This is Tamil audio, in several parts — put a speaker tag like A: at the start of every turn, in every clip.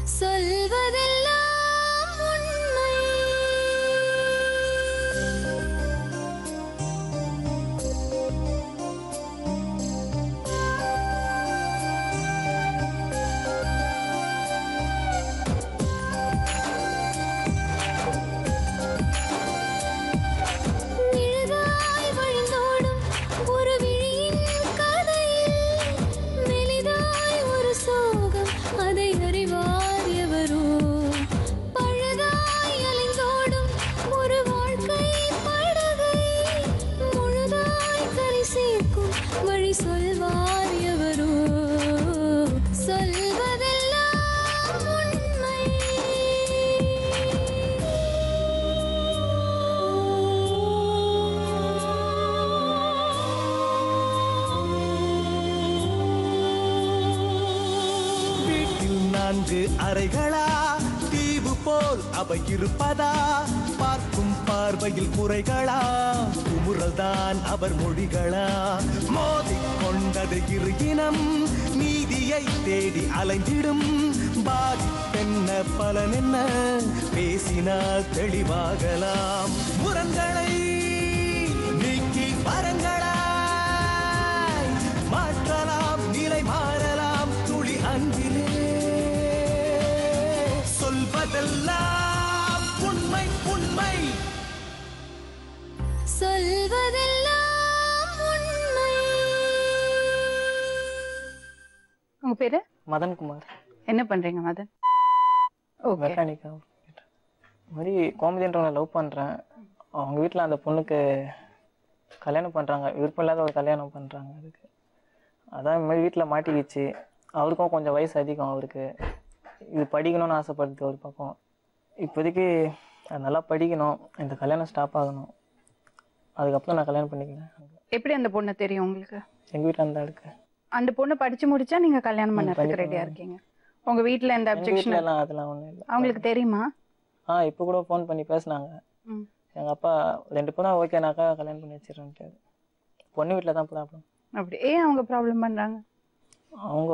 A: சொல்வதெல்லாம் உண்மை. நிழலாய் வழிந்தோடும் ஒரு விழியின் கதையில் மெலிதாய் ஒரு சோகம், அதை அறிவார் எவரோ. பழுதாய் அலைந்தோடும் ஒரு வாழ்க்கை படகை முழுதாய் கரை சேர்க்கும் வழி சொல்வார் எவரோ. சொல்வதெல்லாம் உண்மை.
B: வீட்டில் 4 அறைகளா, தீவு போல் அவை இருப்பதா? பார்க்கும் பார்வையில் குறைகளா, குமுறல்தான் அவர் மொழிகளா? மோதிக்கொண்டது இரு இனம், நீதியை தேடி அலைந்திடும். பாதிப்பென்ன பலன் என்ன, பேசினால் தெளிவாகலாம். முரண்களை நீக்கி வரங்களாய் மாற்றலாம், நிலை மாறலாம் துளி அன்பிலே. சொல்வதெல்லாம் உண்மை உண்மை.
A: சொல்வதெல்லாம் உண்மை.
C: உங்க பேரு?
D: மதன்குமார்.
C: என்ன பண்றீங்க மதன்? ஓகே.
D: மெக்கானிக்கா. இந்த மாதிரி கோமதின்றவங்களை லவ் பண்ணுறேன். அவங்க வீட்டில் அந்த பொண்ணுக்கு கல்யாணம் பண்ணுறாங்க, விருப்பம் இல்லாத ஒரு கல்யாணம் பண்ணுறாங்க. அதுக்கு அதான் இந்த மாதிரி வீட்டில் மாட்டிக்கிச்சு. அவருக்கும் கொஞ்சம் வயசு அதிகம். அவருக்கு இது படிக்கணும்னு ஆசைப்படுது ஒரு பக்கம். இப்போதைக்கு அது நல்லா படிக்கணும், இந்த கல்யாணம் ஸ்டாப் ஆகணும். அதுக்கப்புறம் நான் கல்யாணம் பண்ணிக்கிறேன்.
C: எப்படி அந்த பொண்ணு தெரியும் உங்களுக்கு?
D: எங்கள் வீட்டில் அந்த இருக்கு.
C: அந்த பொண்ணு படிச்சு முடிச்சா நீங்க கல்யாணம் பண்ணறதுக்கு ரெடியா இருக்கீங்க? உங்க வீட்ல எந்த அப்ஜெக்ஷன்?
D: அதெல்லாம் ஒன்றும் இல்லை.
C: அவங்களுக்கு தெரியுமா?
D: இப்போ கூட ஃபோன் பண்ணி பேசினாங்க. எங்கள் அப்பா 2 பேரும் ஓகேனாக்கா கல்யாணம் பண்ணி வச்சிடறேன்ட்டு. பொண்ணு வீட்டில் தான் ப்ராப்ளம்.
C: அப்படி ஏன் அவங்க ப்ராப்ளம் பண்றாங்க?
D: அவங்க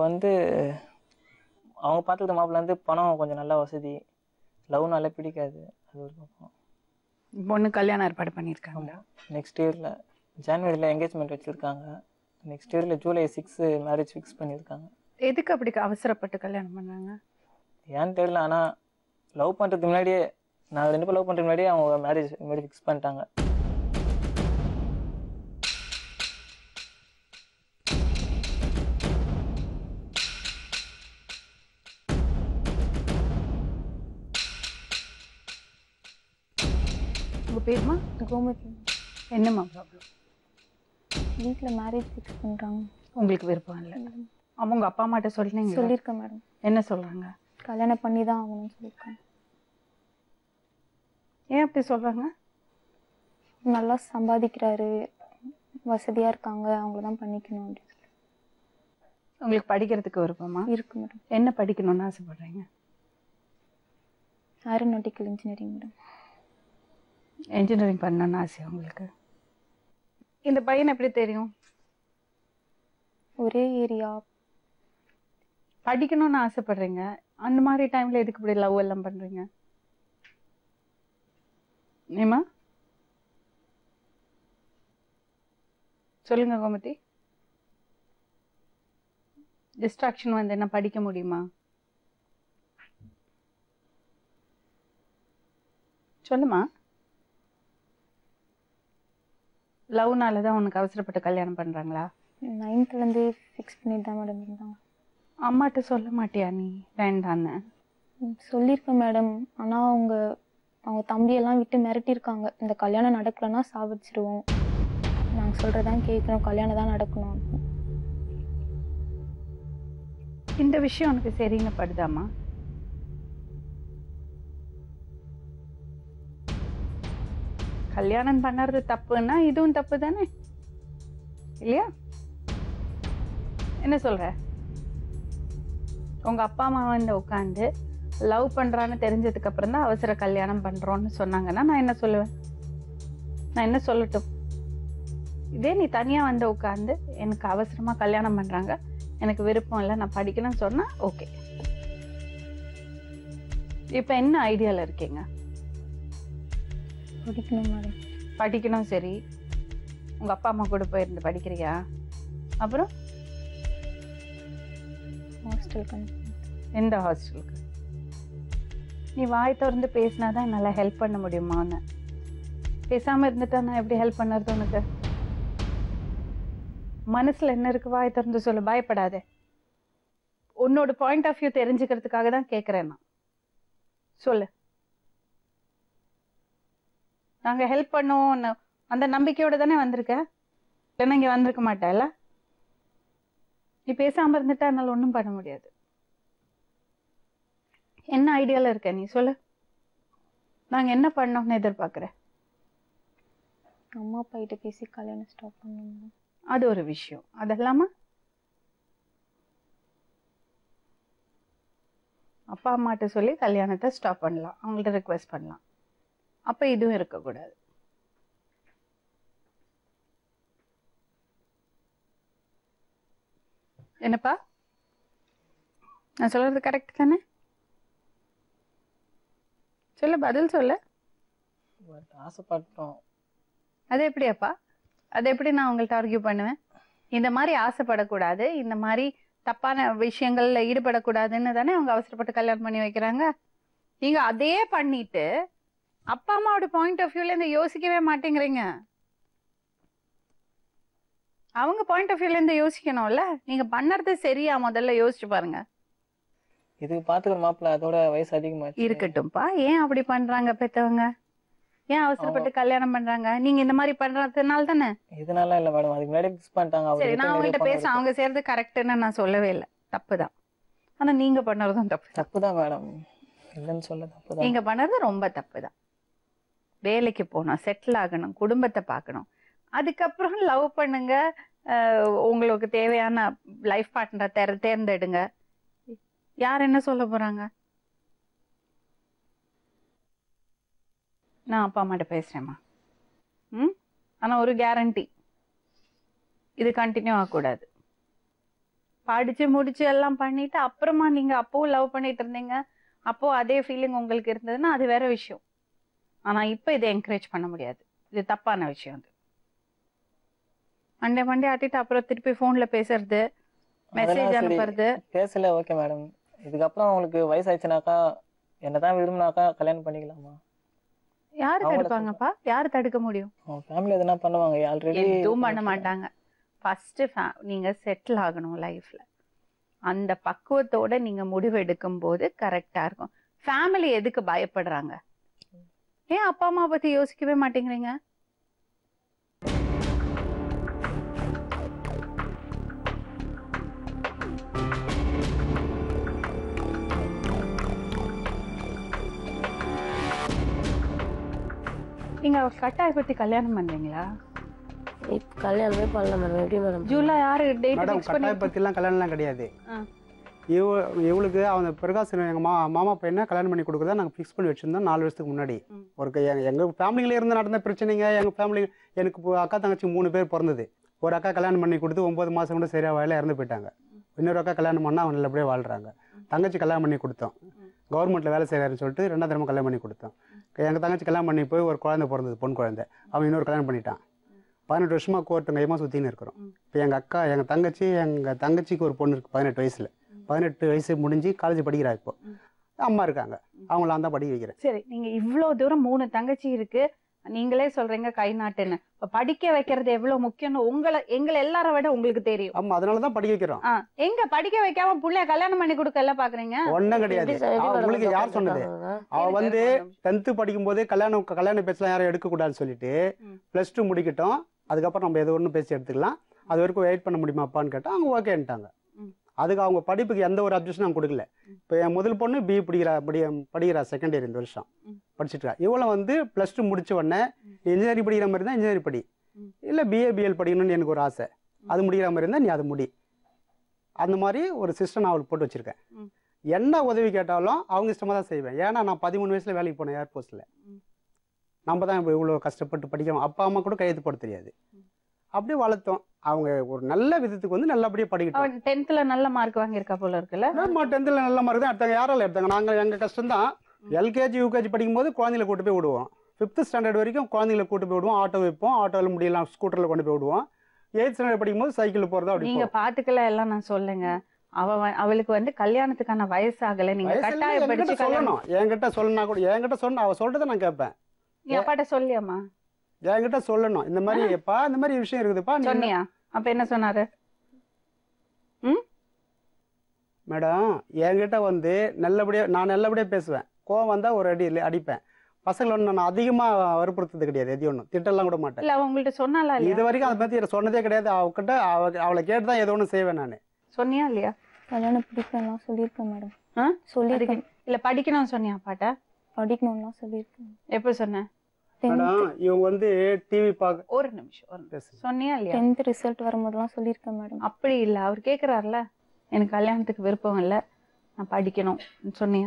D: அவங்க பார்த்துக்கிட்ட மாப்பிள்ள பணம் கொஞ்சம் நல்லா வசதி, லவ்னால பிடிக்காது. அது ஒரு பக்கம்.
C: பொண்ணு கல்யாணம் ஏற்பாடு பண்ணியிருக்காங்க.
D: நெக்ஸ்ட் இயரில் ஜனவரியில் என்கேஜ்மெண்ட் வச்சுருக்காங்க. நெக்ஸ்ட் இயரில் ஜூலை 6 மேரேஜ் ஃபிக்ஸ் பண்ணியிருக்காங்க.
C: எதுக்கு அப்படி அவசரப்பட்டு கல்யாணம் பண்ணாங்க?
D: ஏன்னு தெரியல. ஆனால் லவ் பண்ணுறதுக்கு முன்னாடியே, நாங்கள் 2 பேரும் லவ் பண்ணுறதுக்கு முன்னாடியே அவங்க மேரேஜ் முன்னாடி ஃபிக்ஸ் பண்ணிட்டாங்க.
C: உங்க பேருமா?
E: கோமதி.
C: என்னம்மா ப்ராப்ளம்?
E: வீட்டில் மேரேஜ் ஃபிக்ஸ் பண்ணுறாங்க.
C: உங்களுக்கு விருப்பம் இல்லை? அவங்க அப்பா அம்மாட்ட சொல்லினீங்க?
E: சொல்லியிருக்கேன் மேடம்.
C: என்ன சொல்றாங்க?
E: கல்யாணம் பண்ணி தான் ஆகணும்னு சொல்லியிருக்காங்க.
C: ஏன் அப்படி சொல்றாங்க?
E: நல்லா சம்பாதிக்கிறாரு, வசதியாக இருக்காங்க, அவங்கள தான் பண்ணிக்கணும் அப்படின்னு சொல்லி.
C: உங்களுக்கு படிக்கிறதுக்கு விருப்பமா
E: இருக்கு மேடம்.
C: என்ன படிக்கணும்னு ஆசைப்படுறீங்க?
E: Aeronautical engineering madam.
C: இன்ஜினியரிங் பண்ணணும்னு ஆசை உங்களுக்கு? இந்த பையன் எப்படி தெரியும்?
E: ஒரே ஏரியா.
C: படிக்கணும்னு ஆசைப்படுறீங்க, அந்த மாதிரி டைம்ல எதுக்கு இப்படி லவ் எல்லாம் பண்றீங்க? ஏமா சொல்லுங்க கோமதி. டிஸ்ட்ராக்ஷன் வந்து என்ன படிக்க முடியுமா? சொல்லுமா. லவ்னால தான் உனக்கு அவசரப்பட்டு கல்யாணம் பண்றாங்களா?
E: 9th ஃபிக்ஸ் பண்ணிட்டு தான் மேடம் இருந்தாங்க.
C: அம்மாட்ட சொல்ல மாட்டியா நீ வேண்டான்னு?
E: சொல்லியிருக்கேன் மேடம். ஆனால் அவங்க தம்பியெல்லாம் விட்டு மிரட்டியிருக்காங்க. இந்த கல்யாணம் நடக்கலைன்னா சாவடிச்சிருவோம், நாங்கள் சொல்கிறதான் கேட்கணும், கல்யாணம் தான் நடக்கணும்.
C: இந்த விஷயம் உனக்கு சரின்னு படுதாமா? கல்யாணம் பண்ணுறது தப்புன்னா இதுவும் தப்பு தானே இல்லையா? என்ன சொல்ற? உங்க அப்பா அம்மா வந்து உட்காந்து லவ் பண்றான்னு தெரிஞ்சதுக்கு அப்புறம் தான் அவசர கல்யாணம் பண்றோம்னு சொன்னாங்கன்னா நான் என்ன சொல்லுவேன்? நான் என்ன சொல்லட்டும்? இதே நீ தனியா வந்து உட்காந்து எனக்கு அவசரமா கல்யாணம் பண்றாங்க, எனக்கு விருப்பம் இல்லை, நான் படிக்கணும்னு சொன்னா ஓகே. இப்போ என்ன ஐடியால இருக்கீங்க?
E: படிக்கணும் மேடம்.
C: படிக்கணும், சரி. உங்க அப்பா அம்மா கூட போயிருந்து படிக்கிறியா? அப்புறம்
E: ஹாஸ்டலுக்கு
C: எந்த ஹாஸ்டலுக்கு? நீ வாய் திறந்து பேசினாதான் என்னால் ஹெல்ப் பண்ண முடியுமான்னு. பேசாம இருந்துட்டா நான் எப்படி ஹெல்ப் பண்ணுறது உனக்கு? மனசுல என்ன இருக்கு வாய் திறந்து சொல்லு, பயப்படாதே. உன்னோட பாயிண்ட் ஆஃப் வியூ தெரிஞ்சுக்கிறதுக்காக தான் கேட்குறேன் நான். சொல்லு. நாங்க ஹெல்ப் பண்ணுவோம் அந்த நம்பிக்கையோட தானே வந்திருக்க, இல்லைன்னா இங்கே வந்திருக்க மாட்டேல்ல. நீ பேசாம இருந்துட்டா என்னால் ஒன்றும் பண்ண முடியாது. என்ன ஐடியால இருக்க நீ சொல்லு. நாங்க என்ன பண்ணோம்னு எதிர்பார்க்குறேன்?
E: அம்மா அப்பா கிட்ட பேசி கல்யாணம் ஸ்டாப் பண்ணணும்.
C: அது ஒரு விஷயம். அதெல்லாம அப்பா அம்மாட்ட சொல்லி கல்யாணத்தை ஸ்டாப் பண்ணலாம், அவங்கள்ட்ட ரிக்வெஸ்ட் பண்ணலாம். அப்ப இதுவும் இருக்கக்கூடாது. என்னப்பா நான் சொல்றது கரெக்ட் தானே? சொல்ல, பதில் சொல்ல.
D: ஆசைப்பட்டோம்.
C: அது எப்படியாப்பா? அது எப்படி நான் உங்கள்ட்ட ஆர்கியூ பண்ணுவேன்? இந்த மாதிரி ஆசைப்படக்கூடாது, இந்த மாதிரி தப்பான விஷயங்கள்ல ஈடுபடக்கூடாதுன்னு தானே அவங்க அவசரப்பட்டு கல்யாணம் பண்ணி வைக்கிறாங்க. நீங்க அதே பண்ணிட்டு அப்பா அம்மாவோட பாயிண்ட் ஆஃப் வியூல இருந்து யோசிக்கவே மாட்டேங்கிறீங்க. அவங்க பாயிண்ட் ஆஃப் வியூல இருந்து யோசிக்கணும்ல. நீங்க பண்ணறது சரியா முதல்ல யோசிச்சு பாருங்க.
D: இதுக்கு பாத்துக்கிற மாப்பிள்ள அதோட வயசு அதிகமாச்சு.
C: இருக்கட்டும்ப்பா, ஏன் அப்படி பண்றாங்க பெத்தவங்க? ஏன் அவசரப்பட்டு கல்யாணம் பண்றாங்க? நீங்க இந்த மாதிரி பண்றதுனால தானே?
D: இதனால இல்ல மேடம், அதுக்கு முன்னாடி ஃபிக்ஸ் பண்ணிட்டாங்க.
C: சரி, நான் அவங்கள்ட்ட பேசுறேன். அவங்க செய்யறது கரெக்ட்னு நான் சொல்லவே இல்லை, தப்புதான். ஆனா நீங்க பண்ணறதும் தப்பு.
D: தப்புதான் மேடம், இல்லைன்னு சொல்ல தப்புதான்.
C: நீங்க பண்ணறது ரொம்ப தப்புதான். வேலைக்கு போகணும், செட்டில் ஆகணும், குடும்பத்தை பார்க்கணும், அதுக்கப்புறம் லவ் பண்ணுங்க, உங்களுக்கு தேவையான லைஃப் பார்ட்னரை தேர்ந்தெடுங்க. யார் என்ன சொல்ல போறாங்க? நான் அப்பா அம்மாட்ட பேசுறேம்மா. ஆனா ஒரு கேரண்டி, இது கண்டினியூ ஆகக்கூடாது. படிச்சு முடிச்சு எல்லாம் பண்ணிட்டு அப்புறமா நீங்க அப்பவும் லவ் பண்ணிட்டு இருந்தீங்க, அப்போ அதே ஃபீலிங் உங்களுக்கு இருந்ததுன்னா அது வேற விஷயம். ஆனா இப்ப இதை என்கரேஜ் பண்ண முடியாது, இது தப்பான விஷயம். அது மண்டே ஆட்டிட்டு அப்புறம் திருப்பி போன்ல பேசுறது, மெசேஜ் அனுப்புறது.
D: பேசல, ஓகே மேடம். இதுக்கப்புறம் அவங்களுக்கு வயசாயிடுச்சுனாக்கா, என்னதான் விரும்பினாக்கா கல்யாணம் பண்ணிக்கலாமா?
C: யாரு தடுப்பாங்கப்பா? யாரு தடுக்க முடியும்?
D: ஃபேமிலி எதுனா பண்ணுவாங்க, ஆல்ரெடி
C: எதுவும் பண்ண மாட்டாங்க. ஃபர்ஸ்ட் நீங்க செட்டில் ஆகணும் லைஃப்ல. அந்த பக்குவத்தோட நீங்க முடிவு எடுக்கும் போது கரெக்டா இருக்கும். ஃபேமிலி எதுக்கு பயப்படுறாங்க? ஏன் அப்பா அம்மா பத்தி யோசிக்கவே மாட்டேங்கிறீங்க? நீங்க கட்டாயப்படுத்தி கல்யாணம் பண்றீங்களா?
F: இப்போ கல்யாணமே பண்ணல மேடம். எப்படி madam?
C: July 6 date
G: madam,
C: fix பண்ணி
G: கட்டாயப்படுத்திலாம் கல்யாணம்லாம் கிடையாது. இவளுக்கு அவங்க பிரகாஷ் எங்கள் மாமா பையனை கல்யாணம் பண்ணி கொடுக்குறதா நாங்கள் ஃபிக்ஸ் பண்ணி வச்சுருந்தோம் 4 வருஷத்துக்கு முன்னாடி. ஒரு எங்கள் ஃபேமிலியில இருந்து நடந்த பிரச்சனைங்க. எங்கள் ஃபேமிலி, எனக்கு அக்கா தங்கச்சி 3 பேர் பிறந்தது. ஒரு அக்கா கல்யாணம் பண்ணி கொடுத்து 9 மாதம் கூட சரியாக வாயில இறந்து போயிட்டாங்க. இன்னொரு அக்கா கல்யாணம் பண்ணால் அவங்க நல்லபடியாக வாழ்கிறாங்க. தங்கச்சி கல்யாணம் பண்ணி கொடுத்தோம், கவர்மெண்ட்டில் வேலை செய்கிறாருன்னு சொல்லிட்டு 2ஆவது தடவை கல்யாணம் பண்ணி கொடுத்தோம். எங்கள் தங்கச்சி கல்யாணம் பண்ணி போய் ஒரு குழந்தை பிறந்தது, பொன் குழந்தை. அவன் இன்னொரு கல்யாணம் பண்ணிட்டான். 18 வருஷமாக கோர்ட்டு கையமாக சுற்றின்னு இருக்கிறோம். இப்போ எங்கள் தங்கச்சிக்கு ஒரு பொண்ணு இருக்குது 18 வயசில். 18 வயசு முடிஞ்சு காலேஜ் படிக்கிறா. இப்போ அம்மா இருக்காங்க, அவங்களாம் தான் படிக்க வைக்கிறேன்.
C: சரி, நீங்க இவ்வளோ தூரம் 3 தங்கச்சி இருக்கு, நீங்களே சொல்றீங்க கை நாட்டுன்னு. இப்ப படிக்க வைக்கிறது எவ்வளவு முக்கியம்னு எங்களை எல்லாரை விட உங்களுக்கு தெரியும்.
G: ஆமா, அதனாலதான் படிக்க வைக்கிறோம்.
C: எங்க படிக்க வைக்காம புள்ளைய கல்யாணம் பண்ணி கொடுக்க எல்லாம் பாக்குறீங்க?
G: ஒண்ணும் கிடையாது. உங்களுக்கு யார் சொன்னது? அவ வந்து 10th படிக்கும் போதே கல்யாண பேச்செல்லாம் யாரும் எடுக்க கூடாதுன்னு சொல்லிட்டு +2 முடிக்கட்டும், அதுக்கப்புறம் நம்ம ஏதோ ஒன்று பேசி எடுத்துக்கலாம், அது வரைக்கும் வெயிட் பண்ண முடியுமா அப்பான்னு கேட்டா அவங்க ஓகேன்ட்டாங்க. அதுக்கு அவங்க படிப்புக்கு எந்த ஒரு அப்ஜெக்ஷனும் அவங்க கொடுக்கல. இப்போ என் முதல் பொண்ணு BE படிக்கிறா, செகண்ட் இயர் இந்த வருஷம் படிச்சுட்டு இருக்கா. இவ்வளோ வந்து +2 முடிச்ச உடனே இன்ஜினியரிங் படிக்கிற மாதிரி தான் இன்ஜினியரிங் படி, இல்லை BA BL படிக்கணும்னு எனக்கு ஒரு ஆசை, அது முடிக்கிற மாதிரி இருந்தால் நீ அதை முடி. அந்த மாதிரி ஒரு சிஸ்டம் நான் அவளுக்கு போட்டு வச்சிருக்கேன். என்ன உதவி கேட்டாலும் அவங்க இஷ்டமாக தான் செய்வேன். ஏன்னா நான் 13 வயசுல வேலைக்கு போனேன் ஏர்போர்ட்ஸில். நம்ம தான் இப்போ இவ்வளோ கஷ்டப்பட்டு படிக்கிறோம். அப்பா அம்மா கூட கையெழுத்து போட தெரியாது. அப்படியே வளர்த்தோம். அவங்க ஒரு நல்ல விதத்துக்கு வந்து நல்லபடியா படிக்கட்டும்.
C: 10th நல்ல மார்க் வாங்கியிருக்கா போல இருக்குல்ல?
G: 10th நல்ல மார்க் தான் எடுத்தாங்க. யாரால எடுத்தாங்க? நாங்க எங்க கஷ்டம் தான். எல்கேஜி யூகேஜி படிக்கும்போது குழந்தைகளை கூட்டு போய் விடுவோம். 5th ஸ்டாண்டர்ட் வரைக்கும் குழந்தைகளை கூட்டு போய் விடுவோம். ஆட்டோ வைப்போம், ஆட்டோவில் முடியலாம் ஸ்கூட்டரில் கொண்டு போய் விடுவோம். 8th ஸ்டாண்டர்ட் படிக்கும்போது சைக்கிளில் போகிறதா அப்படி
C: நீங்க பாத்துக்கல எல்லாம் நான் சொல்லுங்க. அவளுக்கு வந்து கல்யாணத்துக்கான வயசாகல, நீங்க கட்டாயப்படுத்தி
G: சொல்லணும். என்கிட்ட சொல்லணும் கூட, என்கிட்ட சொன்ன அவ சொல்றதை நான் கேட்பேன்.
C: நீ அப்பாட்ட சொல்லியாமா?
G: என்கிட்ட சொல்லணும், இந்த மாதிரி எப்பா இந்த மாதிரி விஷயம் இருக்குதுப்பா.
C: சொன்னியா? அப்ப என்ன சொன்னாரு?
G: மேடம் என்கிட்ட வந்து நான் நல்லபடியா பேசுவேன். கோவம் வந்தா ஒரு அடிப்பேன். பசங்களை ஒன்று நான் அதிகமாக வற்புறுத்தது கிடையாது, எது ஒன்றும் திட்டெல்லாம் கூட மாட்டேன்.
C: இல்ல உங்கள்ட்ட சொன்னாலா?
G: இது வரைக்கும் அதை பற்றி சொன்னதே கிடையாது. அவகிட்ட அவளை கேட்டு தான் ஏதோ ஒன்று செய்வேன் நான்.
C: சொன்னியா இல்லையா?
E: கல்யாணம் பிடிக்கலாம் சொல்லியிருக்கேன் மேடம். சொல்லியிருக்கேன்.
C: இல்ல படிக்கணும்னு சொன்னியா அப்பாட்ட?
E: படிக்கணும்லாம் சொல்லியிருக்கேன்.
C: எப்போ சொன்ன?
G: மேடம் இவங்க வந்து டிவி பார்க்க
C: ஒரு நிமிஷம் சொன்னியா இல்லையா?
E: 10th ரிசல்ட் வரும்போதெல்லாம் சொல்லியிருக்கேன் மேடம்.
C: அப்படி இல்ல, அவர் கேக்குறாருல, எனக்கு கல்யாணத்துக்கு விருப்பம் இல்ல, நான் படிக்கணும் சொன்னியா?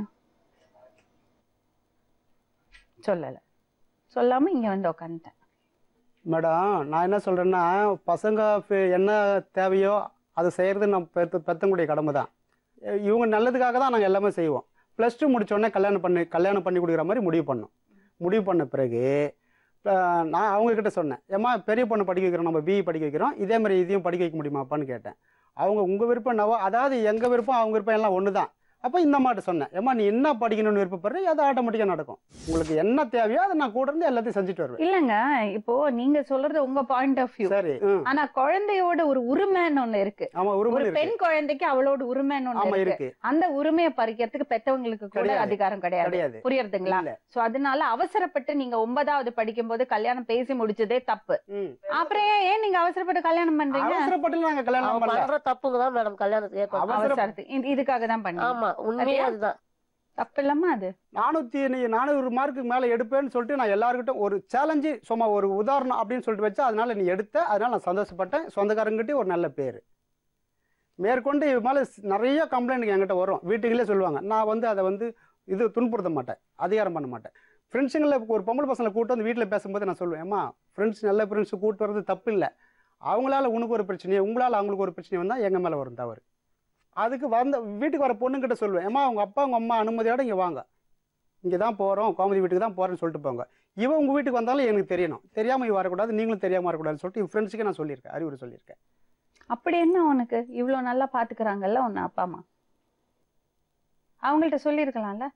C: சொல்லல. சொல்லாம இங்க வந்து உட்காந்துட்டேன்.
G: மேடம் நான் என்ன சொல்றேன்னா, பசங்க என்ன தேவையோ அதை செய்யறது நம்ம பெத்தங்களுடைய கடமை தான். இவங்க நல்லதுக்காக தான் நாங்கள் எல்லாமே செய்வோம். +2 முடிச்சோடனே கல்யாணம் பண்ணி கொடுக்குற மாதிரி முடிவு பண்ண பிறகு நான் அவங்கக்கிட்ட சொன்னேன், ஏம்மா பெரிய பொண்ணு படிக்க வைக்கிறோம், நம்ம பிஇ படிக்க வைக்கிறோம், இதே மாதிரி இதையும் படிக்க வைக்க முடியுமாப்பான்னு கேட்டேன். அவங்க உங்கள் விருப்பம் என்னவோ, அதாவது எங்கள் விருப்பம் அவங்க விருப்பம் எல்லாம் ஒன்று தான். அப்போ இந்த அம்மாட்ட சொன்னேன், ஏம்மா நீ என்ன படிக்கணும்னு விருப்பப்படுற அது ஆட்டோமேட்டிக்காக நடக்கும். உங்களுக்கு என்ன தேவையோ அதை நான் கூட இருந்து எல்லாத்தையும் செஞ்சுட்டு வருவேன்.
C: இல்லங்க, இப்போ நீங்க சொல்றது உங்க பாயிண்ட் ஆஃப் வியூ.
G: சரி.
C: ஆனா குழந்தையோட ஒரு உரிமைன்னு ஒண்ணு இருக்கு. ஒரு பெண் குழந்தைக்கு அவளோட உரிமைன்னு ஒண்ணு இருக்கு. அந்த உரிமையை பறிக்கிறதுக்கு பெத்தவங்களுக்கு கூட அதிகாரம் கிடையாது. புரியுறதுங்களா? சோ அதனால அவசரப்பட்டு நீங்க 9வது படிக்கும் போது கல்யாணம் பேசி முடிச்சதே தப்பு. அப்புறம் ஏன் நீங்க அவசரப்பட்டு கல்யாணம் பண்றீங்க?
G: அவசரப்பட்டு நாங்க கல்யாணம்
F: பண்ற தப்புங்க தான் மேடம் கல்யாணத்துக்கு.
C: இதுக்காக தான் பண்ணீங்க.
F: ஆமா, உண்மையா அதுதான்
C: தப்பு இல்லம்மா. அது
G: 400 மார்க்கு மேல எடுப்பேன்னு சொல்லிட்டு நான் எல்லாருக்கிட்டும் ஒரு சேலஞ்சு, சும்மா ஒரு உதாரணம் அப்படின்னு சொல்லிட்டு வச்சா, அதனால நீ எடுத்த, அதனால நான் சந்தோஷப்பட்டேன். சொந்தக்காரங்கிட்டே ஒரு நல்ல பேர். மேற்கொண்டு இது மேலே நிறைய கம்ப்ளைண்ட் என்கிட்ட வரும். வீட்டுகளே சொல்லுவாங்க. நான் வந்து அதை வந்து இது துன்புறுத்த மாட்டேன், அதிகாரம் பண்ண மாட்டேன். ஃப்ரெண்ட்ஸுங்களை ஒரு பொம்பளை பசங்களை கூட்டு வந்து வீட்டில் பேசும்போது நான் சொல்லுவேன், ஏம்மா ஃப்ரெண்ட்ஸ் நல்ல ஃப்ரெண்ட்ஸு கூட்டு வர்றது தப்பு இல்லை. அவங்களால உனக்கு ஒரு பிரச்சனையோ உங்களால் அவங்களுக்கு ஒரு பிரச்சனை வந்தால் எங்கள் மேலே வரும் தவறு. அதுக்கு வீட்டுக்கு வர பொண்ணுங்கிட்ட சொல்லுவேன், ஏம்மா அவங்க அப்பா அவங்க அம்மா அனுமதியோட இங்கே வாங்க, இங்கே தான் போகிறோம், கோமதி வீட்டுக்கு தான் போகிறேன்னு சொல்லிட்டு போங்க. இவன் உங்கள் வீட்டுக்கு வந்தாலும் எனக்கு தெரியணும், தெரியாமல் இவ வரக்கூடாது, நீங்களும் தெரியாமல் வரக்கூடாதுன்னு சொல்லிட்டு என் ஃப்ரெண்ட்ஸுக்கு நான் சொல்லியிருக்கேன், அறிவுரை சொல்லியிருக்கேன்.
C: அப்படி என்ன உனக்கு இவ்வளோ நல்லா பார்த்துக்கிறாங்கல்ல உன்னை அப்பா அம்மா, அவங்கள்ட்ட சொல்லியிருக்கலாம்ல.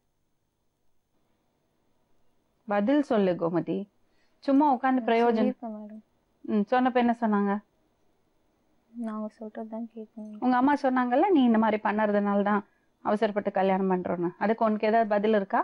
C: பதில் சொல்லு கோமதி, சும்மா உட்காந்து பிரயோஜனம். சொன்னப்ப என்ன சொன்னாங்க?
E: நாங்க சொல்றதுதான் கேட்கணும்.
C: உங்க அம்மா சொன்னாங்கல்ல, நீ இந்த மாதிரி பண்ணறதுனால தான் அவசரப்பட்டு கல்யாணம் பண்றோன்னு. அதுக்கு உனக்கு ஏதாவது பதில் இருக்கா?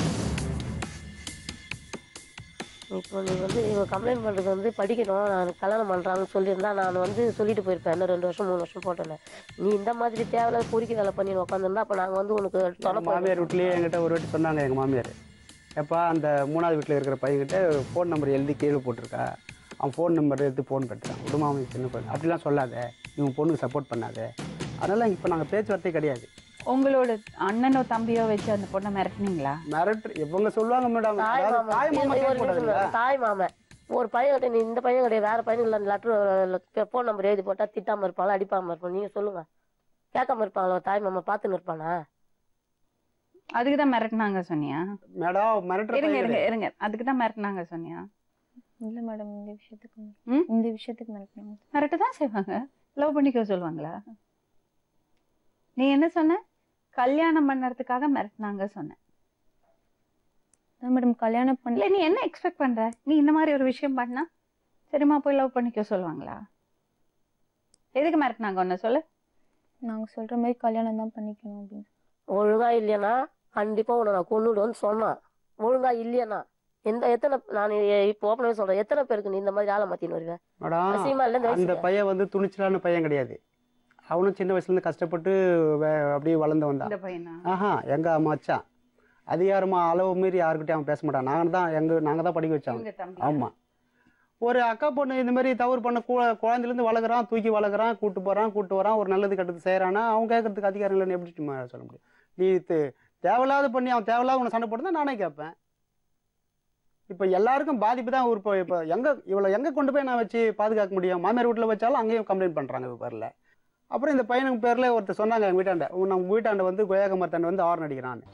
F: இப்போ நீ வந்து இவங்க கம்ப்ளைண்ட் பண்ணுறது வந்து படிக்கணும், நான் கல்யாணம் பண்ணுறாங்கன்னு சொல்லியிருந்தா நான் வந்து சொல்லிட்டு போயிருப்பேன். இன்னும் 2 வருஷம் 3 வருஷம் போட்டேன். நீ இந்த மாதிரி தேவையில்லாத பொறுக்கி வேலை பண்ணி உட்காந்துருந்தா அப்போ நாங்கள் வந்து உனக்கு
G: மாமியார் வீட்லேயே என்கிட்ட ஒரு வாட்டி சொன்னாங்க. எங்கள் மாமியார், எப்பா அந்த 3வது வீட்டில் இருக்கிற பையன்கிட்ட ஃபோன் நம்பர் எழுதி கீழே போட்டிருக்கா, அவன் ஃபோன் நம்பர் எடுத்து ஃபோன் பண்ணுறான், விடுமாவும் சின்ன பொண்ணு அப்படிலாம் சொல்லாத, இவங்க பொண்ணுக்கு சப்போர்ட் பண்ணாத. அதனால் இப்போ நாங்கள் பேச்சுவார்த்தை கிடையாது.
C: உங்களோட அண்ணனோ தம்பியோ வச்சு அந்த பொண்ணை மிரட்டினீங்களா?
G: இவங்க சொல்லுவாங்க மேடம்,
F: தாய் மாமன் ஒரு பையன் கிட்ட, நீ இந்த பையன் கிடையாது வேற பையன் இல்லை, லெட்டர் ஃபோன் நம்பர் எழுதி போட்டால் திட்டாமல் இருப்பாங்களா அடிப்பாமல் இருப்பாங்க? நீங்கள் சொல்லுங்க, கேட்காம இருப்பாங்களா? தாய் மாமா பார்த்துன்னு இருப்பானா?
C: அதுக்கு தான் மிரட்டினாங்க சொன்னியா?
G: மேடம்
C: இருங்க அதுக்கு தான் மிரட்டினாங்க சொன்னியா?
E: இல்ல மேடம், இந்த விஷயத்துக்கு
C: மிரட்ட தான் செய்வாங்க. லவ் பண்ணிக்க சொல்லுவாங்களா? நீ என்ன சொன்ன? கல்யாணம் பண்ணறதுக்காக மிரட்டினாங்க சொன்ன
E: மேடம். கல்யாணம் பண்ணல.
C: நீ என்ன எக்ஸ்பெக்ட் பண்ற? நீ இந்த மாதிரி ஒரு விஷயம் பண்ணா சரிமா போய் லவ் பண்ணிக்க சொல்லுவாங்களா? எதுக்கு மிரட்டினாங்க ஒன்னு சொல்லு.
E: நாங்க சொல்ற மாதிரி கல்யாணம் தான் பண்ணிக்கணும் அப்படின்னு.
F: ஒழுங்கா இல்லையானா கண்டிப்பா உன்னை நான் கொன்னுடுவேன்னு சொன்னான். ஒழுங்கா இல்லையானா எத்தனை, நான் இப்போ ஓப்பனாவே சொல்றேன், எத்தனை பேருக்கு நீ இந்த மாதிரி ஆளை மாத்தின்னு வருவேன்?
G: அந்த பையன் வந்து துணிச்சலான பையன் கிடையாது. அவனும் சின்ன வயசுல இருந்து கஷ்டப்பட்டு அப்படியே வளர்ந்தவன் தான். ஆஹா, எங்க மச்சான் அதிகாரமா அளவு மீறி யாருக்கிட்டே அவன் பேச மாட்டான். நாங்க தான் படிக்க வச்சோம். ஆமா, ஒரு அக்கா பொண்ணு இந்த மாதிரி தவறு பண்ண குழந்தைலேருந்து வளர்க்குறான், தூக்கி வளர்க்குறான், கூட்டு வரான், ஒரு நல்லது கெட்டது செய்யறானா, அவன் கேட்கறதுக்கு அதிகாரம் இல்லைன்னு எப்படி சொல்ல முடியும்? நீ தேவையில்லாத பண்ணி அவன் தேவையில்லாத உன்னை சண்டை போட்டு நானே கேட்பேன். இப்போ எல்லாருக்கும் பாதிப்பு தான். இப்போ எங்கே கொண்டு போய் நான் வச்சு பாதுகாக்க முடியும்? மாமியார் வீட்டில் வச்சாலும் அங்கேயும் கம்ப்ளைண்ட் பண்ணுறாங்க பேரில். அப்புறம் இந்த பையனுக்கு பேரில் ஒருத்தர் சொன்னாங்க, எங்கள் வீட்டாண்ட வந்து கொய்யாக்க மரத்தாண்ட வந்து ஹார்ன் அடிக்கிறான்னு.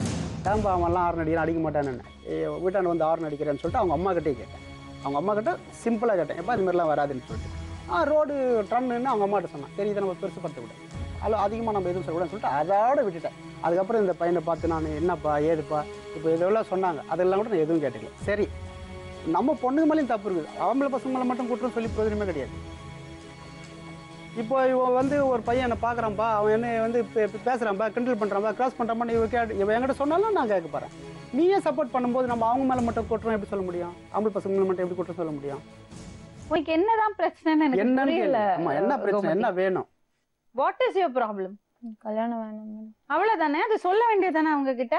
G: ஏன்பா அவன்லாம் ஹார்ன் அடிக்கிறான், அடிக்க மாட்டான்னு. வீட்டாண்டு வந்து ஹார்ன் அடிக்கிறேன்னு சொல்லிட்டு அவங்க அம்மா கிட்டே கேட்டேன். அவங்க அம்மா கிட்ட சிம்பிளாக கேட்டேன், எப்போ இது மாதிரிலாம் வராதுன்னு சொல்லிட்டு. ரோடு ட்ரன்னு அவங்க அம்மாட்ட சொன்னான். சரி இதை நம்ம பெருசுப்படுத்தக்கூடாது, அதில் அதிகமாக நம்ம எதுவும் சொல்லக்கூடாதுன்னு சொல்லிட்டு அதோட விட்டுட்டேன். அதுக்கப்புறம் இந்த பையனை பார்த்து நான் என்னப்பா ஏதுப்பா இப்போ இதெல்லாம் சொன்னாங்க, அதெல்லாம் கூட நான் எதுவும் கேட்டுக்கல. சரி நம்ம பொண்ணுங்க மேலேயும் தப்பு இருக்குது, ஆம்பளை பசங்க மேலே மட்டும் குற்றம் சொல்லி பிரயோஜனமே கிடையாது. இப்போ இவன் வந்து ஒரு பையன் என்னை பார்க்குறான்ப்பா, அவன் என்ன வந்து பேசுகிறான்ப்பா, கிண்டல் பண்ணுறான்ப்பா, கிராஸ் பண்ணுறான்ப்பா, இவன் என்கிட்ட சொன்னாலும் நான் கேட்க போகிறேன். நீயே சப்போர்ட் பண்ணும்போது நம்ம அவங்க மேலே மட்டும் குற்றம் எப்படி சொல்ல முடியும், ஆம்பளை பசங்க மேலே மட்டும் எப்படி குற்றம் சொல்ல முடியும்?
C: உங்களுக்கு என்னதான் பிரச்சனைன்னு எனக்கு புரியல.
G: என்ன பிரச்சனை, என்ன வேணும்?
C: What is your problem?
E: கல்யாணம் வேணாம் மேடம்.
C: அவ்வளவுதானே, அது சொல்ல வேண்டியதானே அவங்க கிட்ட.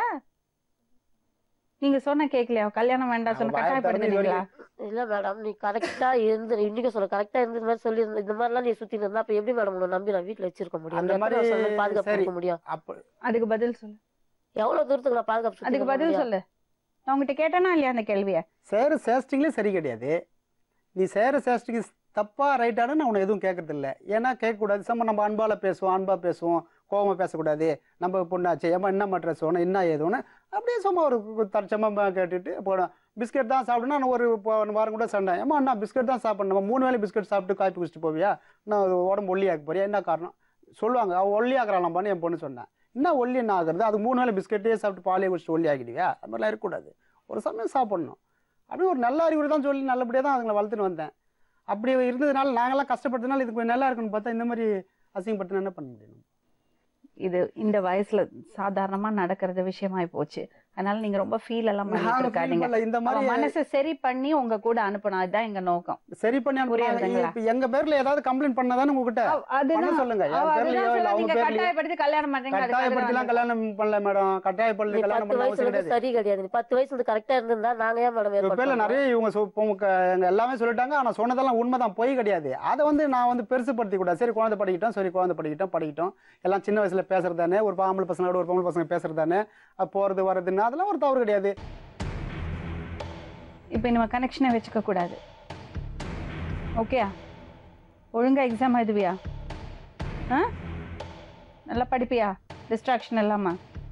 C: நீங்க சொன்ன கேட்கலையா, கல்யாணம் வேண்டாம் சொன்ன கட்டாயப்படுத்துறீங்களா?
F: இல்ல மேடம், நீ கரெக்டா இருந்து இன்னைக்கு சொல்ல கரெக்டா இருந்த மாதிரி சொல்லி இந்த மாதிரிலாம் நீ சுத்தி இருந்தா அப்ப எப்படி மேடம் உன்னை நம்பி நான் வீட்டுல வச்சிருக்க முடியும்?
G: அந்த மாதிரி
F: பாதுகாப்பு கொடுக்க முடியும்?
C: அதுக்கு பதில் சொல்லு.
F: எவ்வளவு தூரத்துக்கு நான் பாதுகாப்பு
C: அதுக்கு பதில் சொல்லு. நான் உங்ககிட்ட கேட்டேனா இல்லையா அந்த கேள்வியை?
G: சேஸ்டிங்லேயும் சரி கிடையாது. நீ சேஸ்டிங் தப்பா ரைட்டானு நான் உன்னை எதுவும் கேட்கறது இல்லை. ஏன்னா கேட்கக்கூடாது. நம்ம அன்பால பேசுவோம், அன்பா பேசுவோம், கோவமாக பேசக்கூடாது. நம்ம பொண்ணாச்சு ஏமா என்ன ட்ரெஸ் வேணும் என்ன ஏதுன்னு அப்படியே சும்மா ஒரு தற்சமாக கேட்டுட்டு போனோம். பிஸ்கெட் தான் சாப்பிட்டோன்னா நான் ஒரு வாரம் கூட சண்டை, ஏமா அண்ணா பிஸ்கெட் தான் சாப்பிடணும், நம்ம 3 வேளை பிஸ்கெட் சாப்பிட்டு காய்ச்சி குடிச்சிட்டு போவியா, நான் உடம்பு ஒல்லியாக்க போறியா, என்ன காரணம் சொல்லுவாங்க. அவள் ஒல்லியாக்குறாளாம்பான்னு என் பொண்ணு சொன்னேன். என்ன ஒல்லி என்ன ஆகுறது, அது 3 வேளை பிஸ்கெட்டே சாப்பிட்டு பாலையே குடிச்சிட்டு ஒல்லி ஆகிடுவியா? அது மாதிரிலாம் இருக்கக்கூடாது. ஒரு சமயம் சாப்பிடணும். அப்படியே ஒரு நல்ல அறிவுரை தான் சொல்லி நல்லபடியாக தான் அதுங்களை வளர்த்துட்டு வந்தேன். அப்படி இருந்ததுனால நாங்களாம் கஷ்டப்பட்டதுனால இதுக்கு கொஞ்சம் நல்லா இருக்குன்னு பார்த்தா இந்த மாதிரி அசிங்கப்படுத்தினா என்ன பண்ண முடியும்? இது
C: இந்த வயசுல சாதாரணமா நடக்கிறது விஷயமாயி போச்சு. அதனால நீங்க ரொம்ப ஃபீல் எல்லாம் பண்ணிட்டு இருக்காதீங்க.
G: இந்த மாதிரி
C: மனசை சரி பண்ணி உங்க கூட அனுப்பணும், அதுதான் எங்க நோக்கம்.
G: சரி பண்ணி அனுப்புறீங்களா? எங்க பேர்ல ஏதாவது கம்ப்ளைண்ட் பண்ணதானே உங்ககிட்ட அதுதான் சொல்லுங்க.
C: நீங்க கட்டாயப்படுத்தி கல்யாணம் பண்றீங்க.
G: கட்டாயப்படுத்திலாம் கல்யாணம் பண்ணல மேடம், கட்டாயப்படுத்தி கல்யாணம் பண்ண அவசியம் கிடையாது.
F: சரி கிடையாது. 10 வயசு வந்து கரெக்டா இருந்தா நாங்க ஏன் மேடம்
G: இப்ப பேர்ல நிறைய இவங்க எல்லாமே சொல்லிட்டாங்க. ஆனா சொன்னதெல்லாம் உண்மைதான், பொய் கிடையாது. அதை வந்து நான் வந்து பெருசுப்படுத்தி கூடாது. சரி குழந்தை படிக்கிட்டோம், சரி குழந்தை படிக்கிட்டோம் எல்லாம் சின்ன வயசுல பேசுறதானே, ஒரு ஆம்பளை பசங்களோட ஒரு பொம்பளை பசங்க பேசுறதானே, போறது வர்றதுன்னு அதெல்லாம் ஒரு தவறு கிடையாது.
C: இப்போ நம்ம கனெக்ஷனை வச்சுக்க கூடாது. ஓகேயா? ஒழுங்கா எக்ஸாம் எழுதுவியா? நல்லா படிப்பியா? டிஸ்ட்ராக்ஷன் இல்லாம?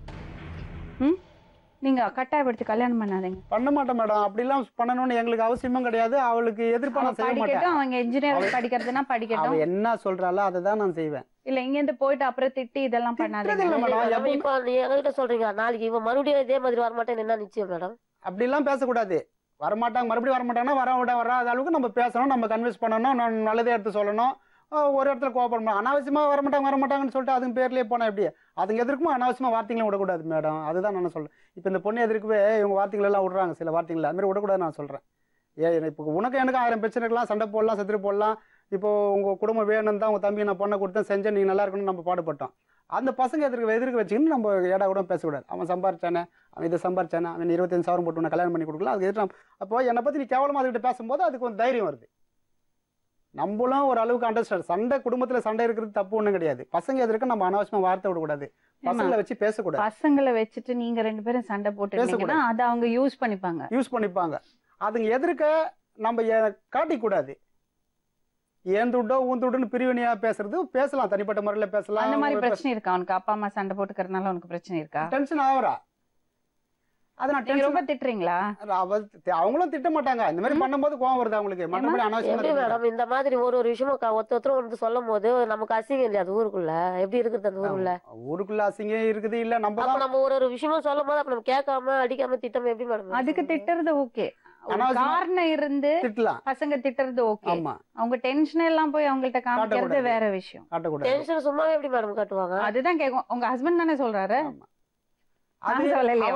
C: நீங்க கட்டாயப்படுத்தி கல்யாணம் பண்ணாதீங்க.
G: பண்ண மாட்டேன் மேடம். அப்படிலாம் பண்ணணும்னு எங்களுக்கு அவசியமும் கிடையாது. அவளுக்கு எதிர்ப்பா நான் செய்ய மாட்டேன்.
C: அவங்க இன்ஜினியரிங் படிக்கிறதுனா படிக்கட்டும்.
G: அவ என்ன சொல்றாளோ அதை தான் நான் செய்வேன்.
C: இல்ல இங்க இருந்து போயிட்டு அப்புறம் திட்டி இதெல்லாம் பண்ணாதீங்க.
F: இப்போ நீ என்கிட்ட சொல்றீங்க நாளைக்கு இவன் மறுபடியும் இதே மாதிரி வரமாட்டேன்னு என்ன நிச்சயம் மேடம்?
G: அப்படிலாம் பேசக்கூடாது. வரமாட்டாங்க, மறுபடியும் வரமாட்டாங்கன்னா வராத அளவுக்கு நம்ம பேசணும், நம்ம கன்வின்ஸ் பண்ணணும், நல்லதே எடுத்து சொல்லணும். ஒரு இடத்துல கோபப்படணும். அனாவசியமா வரமாட்டாங்கன்னு சொல்லிட்டு அதுங்க பேர்லயே போனா எப்படி? அதுங்க எதிர்க்குமா அனாவசியமா வார்த்தைகளும் விடக்கூடாது மேடம். அதுதான் நான் சொல்றேன். இப்போ இந்த பொண்ணு எதிர்க்கவே இவங்க வார்த்தைகள் எல்லாம் விடுறாங்க, சில வார்த்தைகள் அது மாதிரி விடக்கூடாது நான் சொல்றேன். இப்போ உனக்கு எனக்கு 1000 பிரச்சனை இருக்கலாம், சண்டை போடலாம், செத்துட்டு போடலாம். இப்போ உங்க குடும்பம் வேணும் தான் உங்க தம்பி நான் பொண்ணை கொடுத்தேன் செஞ்சேன், நீங்க நல்லா இருக்கணும்னு நம்ம பாடுபட்டோம். அந்த பசங்க எதிர்க்க வச்சுக்கின்னு நம்ம ஏடா கூட பேசக்கூடாது. அவன் சம்பாரிச்சானே, அவன் இதை சம்பாரிச்சானே, அவன் 25,000 போட்டு உன்னை கல்யாணம் பண்ணி கொடுக்கல, அதுக்கு எதிர்த்து அப்போ என்னை பத்தி நீ கேவலமா அதுக்கிட்ட பேசும்போது அதுக்கு ஒரு தைரியம் வருது. நம்மளும் ஒரு அளவுக்கு அண்டர்ஸ்டாண்ட். சண்டை குடும்பத்துல சண்டை இருக்கிறது தப்பு ஒண்ணும் கிடையாது. பசங்க எதிர்க்க நம்ம அனாவசியமா வார்த்தை விடக்கூடாது, பசங்களை வச்சு பேசக்கூடாது.
C: பசங்களை வச்சுட்டு நீங்க 2 பேரும் சண்டை போட்டு அதை அவங்க யூஸ் பண்ணிப்பாங்க. அதுங்க எதிர்க்க நம்ம காட்டிக்கூடாது. ஏன் துட்டோ ஊன் துட்டுன்னு பிரிவினையா பேசுறது பேசலாம், தனிப்பட்ட முறையில பேசலாம். அந்த மாதிரி பிரச்சனை இருக்கா அவனுக்கு? அப்பா அம்மா சண்டை போட்டுக்கிறதுனால உனக்கு பிரச்சனை இருக்கா?
G: டென்ஷன் ஆகுறா? அது நான்
C: ரொம்ப திட்டுறீங்களா?
G: அவங்களும் திட்ட மாட்டாங்க. இந்த மாதிரி பண்ணும்போது கோவம் வருது அவங்களுக்கு. மற்றபடி
F: மேடம் இந்த மாதிரி ஒரு விஷயமும் ஒருத்தரும் வந்து சொல்லும் போது நமக்கு அசிங்கம் இல்லையா? அது ஊருக்குள்ள எப்படி இருக்குது? அந்த
G: ஊருக்குள்ள அசிங்கம் இருக்குது இல்ல? நம்ம
F: ஒரு விஷயமும் சொல்லும் போது அப்ப நம்ம கேட்காம அடிக்காம திட்டமா எப்படி மேடம்?
C: அதுக்கு திட்டுறது ஓகே, காரணம் இருந்து பசங்க திட்டுறது ஓகே. அவங்க டென்ஷன் எல்லாம் போய் அவங்கள்ட்ட காமிக்கிறது வேற விஷயம்.
F: டென்ஷன் சும்மாவே எப்படி மேடம் காட்டுவாங்க?
C: அதுதான் கேட்கும். உங்க ஹஸ்பண்ட் தானே சொல்றாரு?
G: நாங்க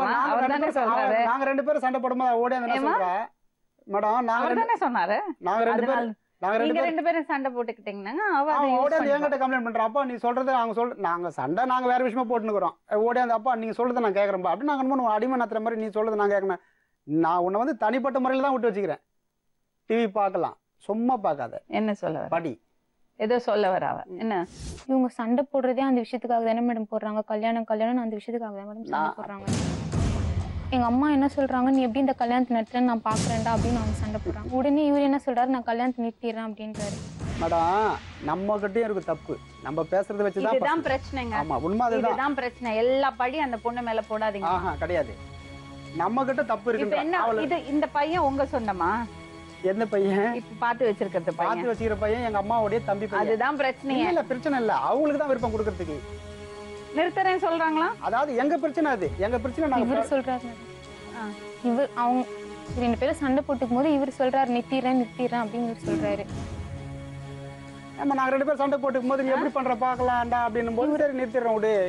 G: 2 பேரும் சண்டை போடும்போது ஓடி அந்த சொல்றா மேடம். நாங்க சொன்னாரு
C: நீங்க 2 பேரும் சண்டை போட்டுக்கிட்டீங்கன்னா
G: என்கிட்ட கம்ப்ளைண்ட் பண்றோம். அப்பா நீ சொல்றது நாங்க சண்டை நாங்க வேற விஷயமா போட்டுக்கிறோம். ஓடியாந்து அப்பா நீங்க சொல்றதை நான் கேட்கறேன்பா அப்படின்னு நாங்க அடிமை நடத்துற மாதிரி நீ சொல்றது நான் கேட்கணும். நான் உன்னை வந்து தனிப்பட்ட முறையில தான் விட்டு வச்சுக்கிறேன். டிவி பார்க்கலாம், சும்மா பார்க்காத.
C: என்ன சொல்ல
G: படி,
C: ஏதோ சொல்ல வராவ என்ன?
E: இவங்க சண்டை போடுறதே அந்த விஷயத்துக்காக தானே மேடம் போடுறாங்க. கல்யாணம் அந்த விஷயத்துக்காக தான் மேடம் சண்டை போடுறாங்க. எங்கள் அம்மா என்ன சொல்கிறாங்க, நீ எப்படி இந்த கல்யாணத்தை நிறுத்துறேன்னு நான் பார்க்குறேன்டா அப்படின்னு அவங்க சண்டை போடுறாங்க. உடனே இவர் என்ன சொல்கிறாரு, நான் கல்யாணத்தை நிறுத்திடுறேன் அப்படின்றாரு.
G: மேடம் நம்ம கிட்டயும் இருக்கு தப்பு, நம்ம பேசுறத வச்சுதான்
C: இதுதான் பிரச்சனைங்க.
G: ஆமா உண்மை அதுதான்.
C: இதுதான் பிரச்சனை. எல்லா படி அந்த பொண்ணு மேல போடாதீங்க.
G: ஆஹா கிடையாது, நம்ம கிட்ட தப்பு
C: இப்ப
G: இருக்கு.
C: என்ன இது, இந்த பையன் உங்க சொந்தமா?
G: எந்த பையன்?
C: இப்ப பாத்து வச்சிருக்கிறது பையன்.
G: பாத்து வச்சிருக்கிற பையன் எங்க அம்மாவுடைய தம்பி பையன்.
C: அதுதான் பிரச்சனையே.
G: இல்ல பிரச்சனை இல்ல, அவங்களுக்கு தான் விருப்பம் கொடுக்கறதுக்கு.
C: நிறுத்துறேன்னு சொல்றாங்களா?
G: அதாவது எங்க பிரச்சனை, அது எங்க பிரச்சனை. நாங்க
E: இவர் சொல்றாரு, இவர் அவங்க 2 பேரும் சண்டை போட்டுக்கும் போது இவர் சொல்றாரு நிறுத்திடுறேன் அப்படின்னு இவர் சொல்றாரு.
G: நம்ம நாங்க 2 பேரும் சண்டை போட்டுக்கும் போது நீ எப்படி பண்ற பாக்கலாம்டா அப்படின்னு போது சரி நிறுத்திடுறோம் விடு.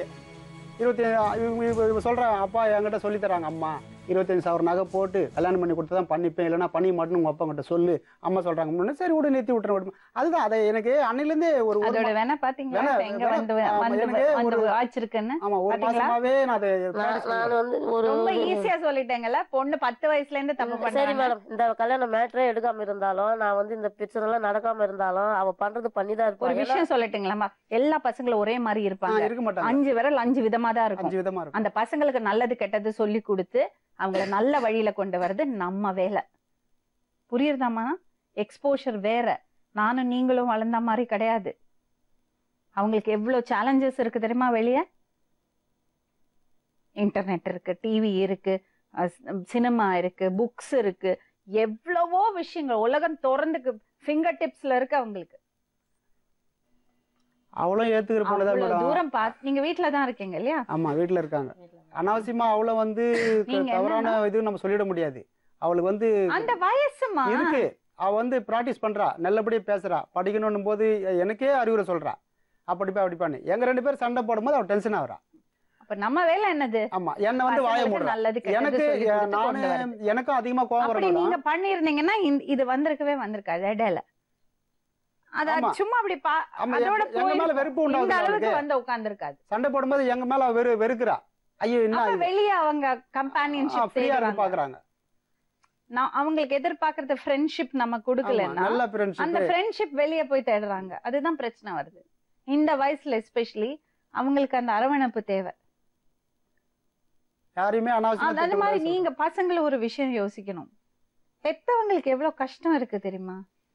G: 25 சொல்றேன், அப்பா என்கிட்ட சொல்லி தராங்க அம்மா 25,000 நகை போட்டு கல்யாணம் பண்ணி கொடுத்து தான் பண்ணிப்பேன், இல்லைன்னா பண்ணி மட்டும் உங்க அப்பா கிட்ட சொல்லு, அம்மா சொல்றாங்க. சரி விடு நிறுத்தி விட்டுறேன். அதுதான் அதை எனக்கு அன்னிலிருந்து ஒரு
C: அதோட வேணா பாத்தீங்களா எங்க வந்து வாச்சிருக்குன்னு.
G: ஆமா ஒரு மாசமாவே நான் அதை
F: நான் வந்து ஒரு
C: ரொம்ப ஈஸியா சொல்லிட்டேங்கல்ல. பொண்ணு 10 வயசுல இருந்து தப்பு
F: சரி
C: பண்ணாங்க.
F: மேடம், இந்த கல்யாண மேட்டரே எடுக்காம இருந்தாலும், நான் வந்து இந்த பிரச்சனை எல்லாம் நடக்காம இருந்தாலும் அவ பண்றது பண்ணிதான்
C: ஒரு
F: இருப்பாங்க.
C: விஷயம் சொல்லட்டுங்களாமா, எல்லா பசங்களும் ஒரே மாதிரி இருப்பாங்க.
G: இருக்க மாட்டாங்க.
C: 5 விரல் 5 விதமா தான் இருக்கும்.
G: 5 விதமா இருக்கும்.
C: அந்த பசங்களுக்கு நல்லது கெட்டது சொல்லி கொடுத்து அவங்கள நல்ல வழியில கொண்டு வர்றது நம்ம வேலை. புரியுறதாமா? எக்ஸ்போஷர் வேற. நானும் நீங்களும் வளர்ந்த மாதிரி கிடையாது. அவங்களுக்கு எவ்வளவு சேலஞ்சஸ் இருக்கு தெரியுமா? வெளியே இன்டர்நெட் இருக்கு, டிவி இருக்கு, சினிமா இருக்கு, புக்ஸ் இருக்கு, எவ்வளவோ விஷயங்கள் உலகம் திறந்துக்கு ஃபிங்கர் டிப்ஸ்ல இருக்கு அவங்களுக்கு.
G: அவளும் ஏத்துக்கிற பொண்ணுதான் மேடம்.
C: தூரம் பார்த்து நீங்க வீட்டுல தான் இருக்கீங்க இல்லையா?
G: ஆமா வீட்டுல இருக்காங்க. அனாவசியமா அவளை வந்து தவறான இது நம்ம சொல்லிட முடியாது. அவளுக்கு வந்து
C: அந்த வயசுமா
G: இருக்கு, அவ வந்து பிராக்டிஸ் பண்றா, நல்லபடியா பேசுறா, படிக்கணும் போது எனக்கே அறிவுரை சொல்றா, அப்படிப்பா அப்படிப்பான்னு. எங்க 2 பேரும் சண்டை போடும்போது அவ டென்ஷன் ஆகுறா.
C: அப்ப நம்ம வேலை என்னது?
G: ஆமா என்ன வந்து வாய மூடுறா. எனக்கு எனக்கும் அதிகமா கோபம் வரும்.
C: நீங்க பண்ணிருந்தீங்கன்னா இது வந்திருக்காது இடையில. அத சும்மா அப்படி அதோட
G: எங்க மேல வெறுப்பு
C: இந்த அளவுக்கு வந்து உட்கார்ந்திருக்காது.
G: சண்டை போடும்போது எங்க மேல வெறுக்கிறா. ஐயோ என்ன
C: வெளிய அவங்க கம்பானியன்ஷிப்
G: பாக்குறாங்க.
C: நான் அவங்களுக்கு எதிர்பார்க்கறது ஃப்ரெண்ட்ஷிப் நம்ம கொடுக்கலன்னா அந்த ஃப்ரெண்ட்ஷிப் வெளிய போய் தேடுறாங்க. அதுதான் பிரச்சனை வருது இந்த வயசுல. எஸ்பெஷலி அவங்களுக்கு அந்த அரவணைப்பு தேவை.
G: யாரையுமே அனாவசியமா
C: அந்த மாதிரி நீங்க பசங்களை ஒரு விஷயம் யோசிக்கணும். பெத்தவங்களுக்கு எவ்வளவு கஷ்டம் இருக்கு தெரியுமா?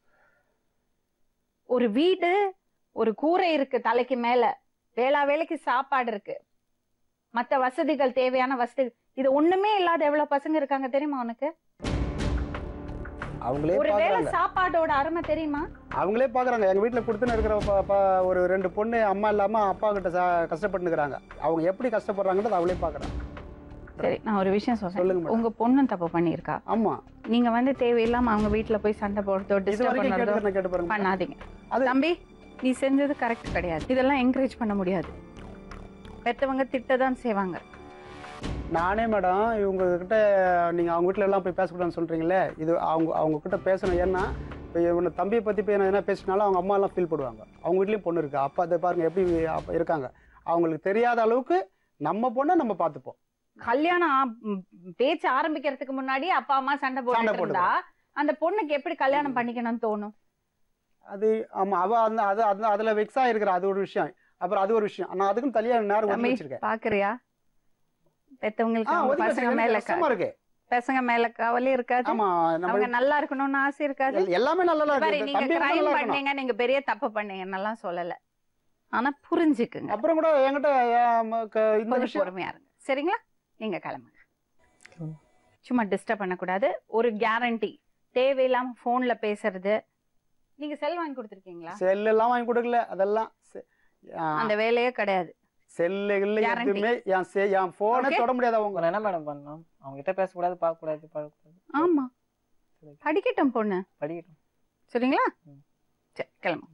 C: ஒரு வீடு, ஒரு கூரை இருக்கு தலைக்கு மேல, வேளைக்கு சாப்பாடு இருக்கு, மத்த வசதிகள், தேவையான வசதி, இது ஒண்ணுமே இல்லாத எவ்வளவு பசங்க இருக்காங்க தெரியுமா உனக்கு?
G: அவங்களே
C: ஒரு வேளை சாப்பாடோட அருமை தெரியுமா?
G: அவங்களே பாக்குறாங்க. எங்க வீட்டுல கொடுத்துன்னு இருக்கிற ஒரு 2 பொண்ணு அம்மா இல்லாம அப்பா கிட்ட கஷ்டப்பட்டு இருக்கிறாங்க. அவங்க எப்படி கஷ்டப்படுறாங்கன்றது அவங்களே பாக்குறாங்க.
C: சரி, நான் ஒரு விஷயம் சொல்றேன். உங்க பொண்ணு தப்பு பண்ணிருக்கா.
G: ஆமா,
C: நீங்க வந்து தேவையில்லாம அவங்க வீட்டுல போய் சண்டை போடுறதோ டிஸ்டர்ப் பண்றதோ பண்ணாதீங்க. தம்பி, நீ செஞ்சது கரெக்ட் கிடையாது. இதெல்லாம் என்கரேஜ் பண்ண முடியாது. பெத்தவங்க திட்டதான் செய்வாங்க.
G: நானே மேடம் இவங்க கிட்ட நீங்க அவங்க வீட்டுல எல்லாம் போய் பேசக்கூடாதுன்னு சொல்றீங்களே, இது அவங்க கிட்ட பேசணும். ஏன்னா இப்போ இவனை தம்பியை பத்தி போய் என்ன பேசினாலும் அவங்க அம்மா எல்லாம் ஃபீல் பண்ணுவாங்க. அவங்க வீட்லயும் பொண்ணு இருக்கு, அப்பா அதை பாருங்க எப்படி இருக்காங்க. அவங்களுக்கு தெரியாத அளவுக்கு நம்ம பொண்ணை நம்ம பார்த்துப்போம்.
C: கல்யாணம் பேச்சு ஆரம்பிக்கிறதுக்கு முன்னாடி அப்பா அம்மா சண்டை போட்டுருந்தா அந்த பொண்ணுக்கு எப்படி கல்யாணம் பண்ணிக்கணும்னு தோணும்?
G: அது ஆமா, அவ அதுல வெக்ஸ் ஆயிருக்கிற அது ஒரு விஷயம். அப்புறம் அது ஒரு விஷயம். நான் அதுக்கும் தனியா நேரம் ஒதுக்கி வச்சிருக்கேன்.
C: பாக்குறியா? பெத்தவங்களுக்கு பசங்க மேல கவலை இருக்காது. அவங்க நல்லா இருக்கணும்னு ஆசை இருக்காது.
G: எல்லாமே நல்லா இருக்கு.
C: நீங்க கிரைம் பண்ணீங்க, நீங்க பெரிய தப்பு பண்ணீங்கன்னு எல்லாம் சொல்லல. ஆனா புரிஞ்சுக்குங்க.
G: அப்புறம் கூட என்கிட்ட இந்த விஷயம்
C: பொறுமையா இருங்க. சரிங்களா? நீங்க கிளம்புங்க. சும்மா டிஸ்டர்ப் பண்ணக்கூடாது. ஒரு கேரண்டி, தேவையில்லாம போன்ல பேசுறது. நீங்க செல் வாங்கி கொடுத்துருக்கீங்களா?
G: செல் எல்லாம் வாங்கி கொடுக்கல. அதெல்லாம்
C: அந்த வேலையே கிடையாது.
G: செல்லு இல்ல, எதுவுமே என் போனை தொட முடியாது. அவங்க
D: என்ன மேடம் பண்ணணும்? அவங்க கிட்ட பேசக்கூடாது, பார்க்கக்கூடாது, பழகக்கூடாது.
C: ஆமா, படிக்கட்டும் பொண்ணு,
D: படிக்கட்டும்.
C: சரிங்களா? சரி, கிளம்பு.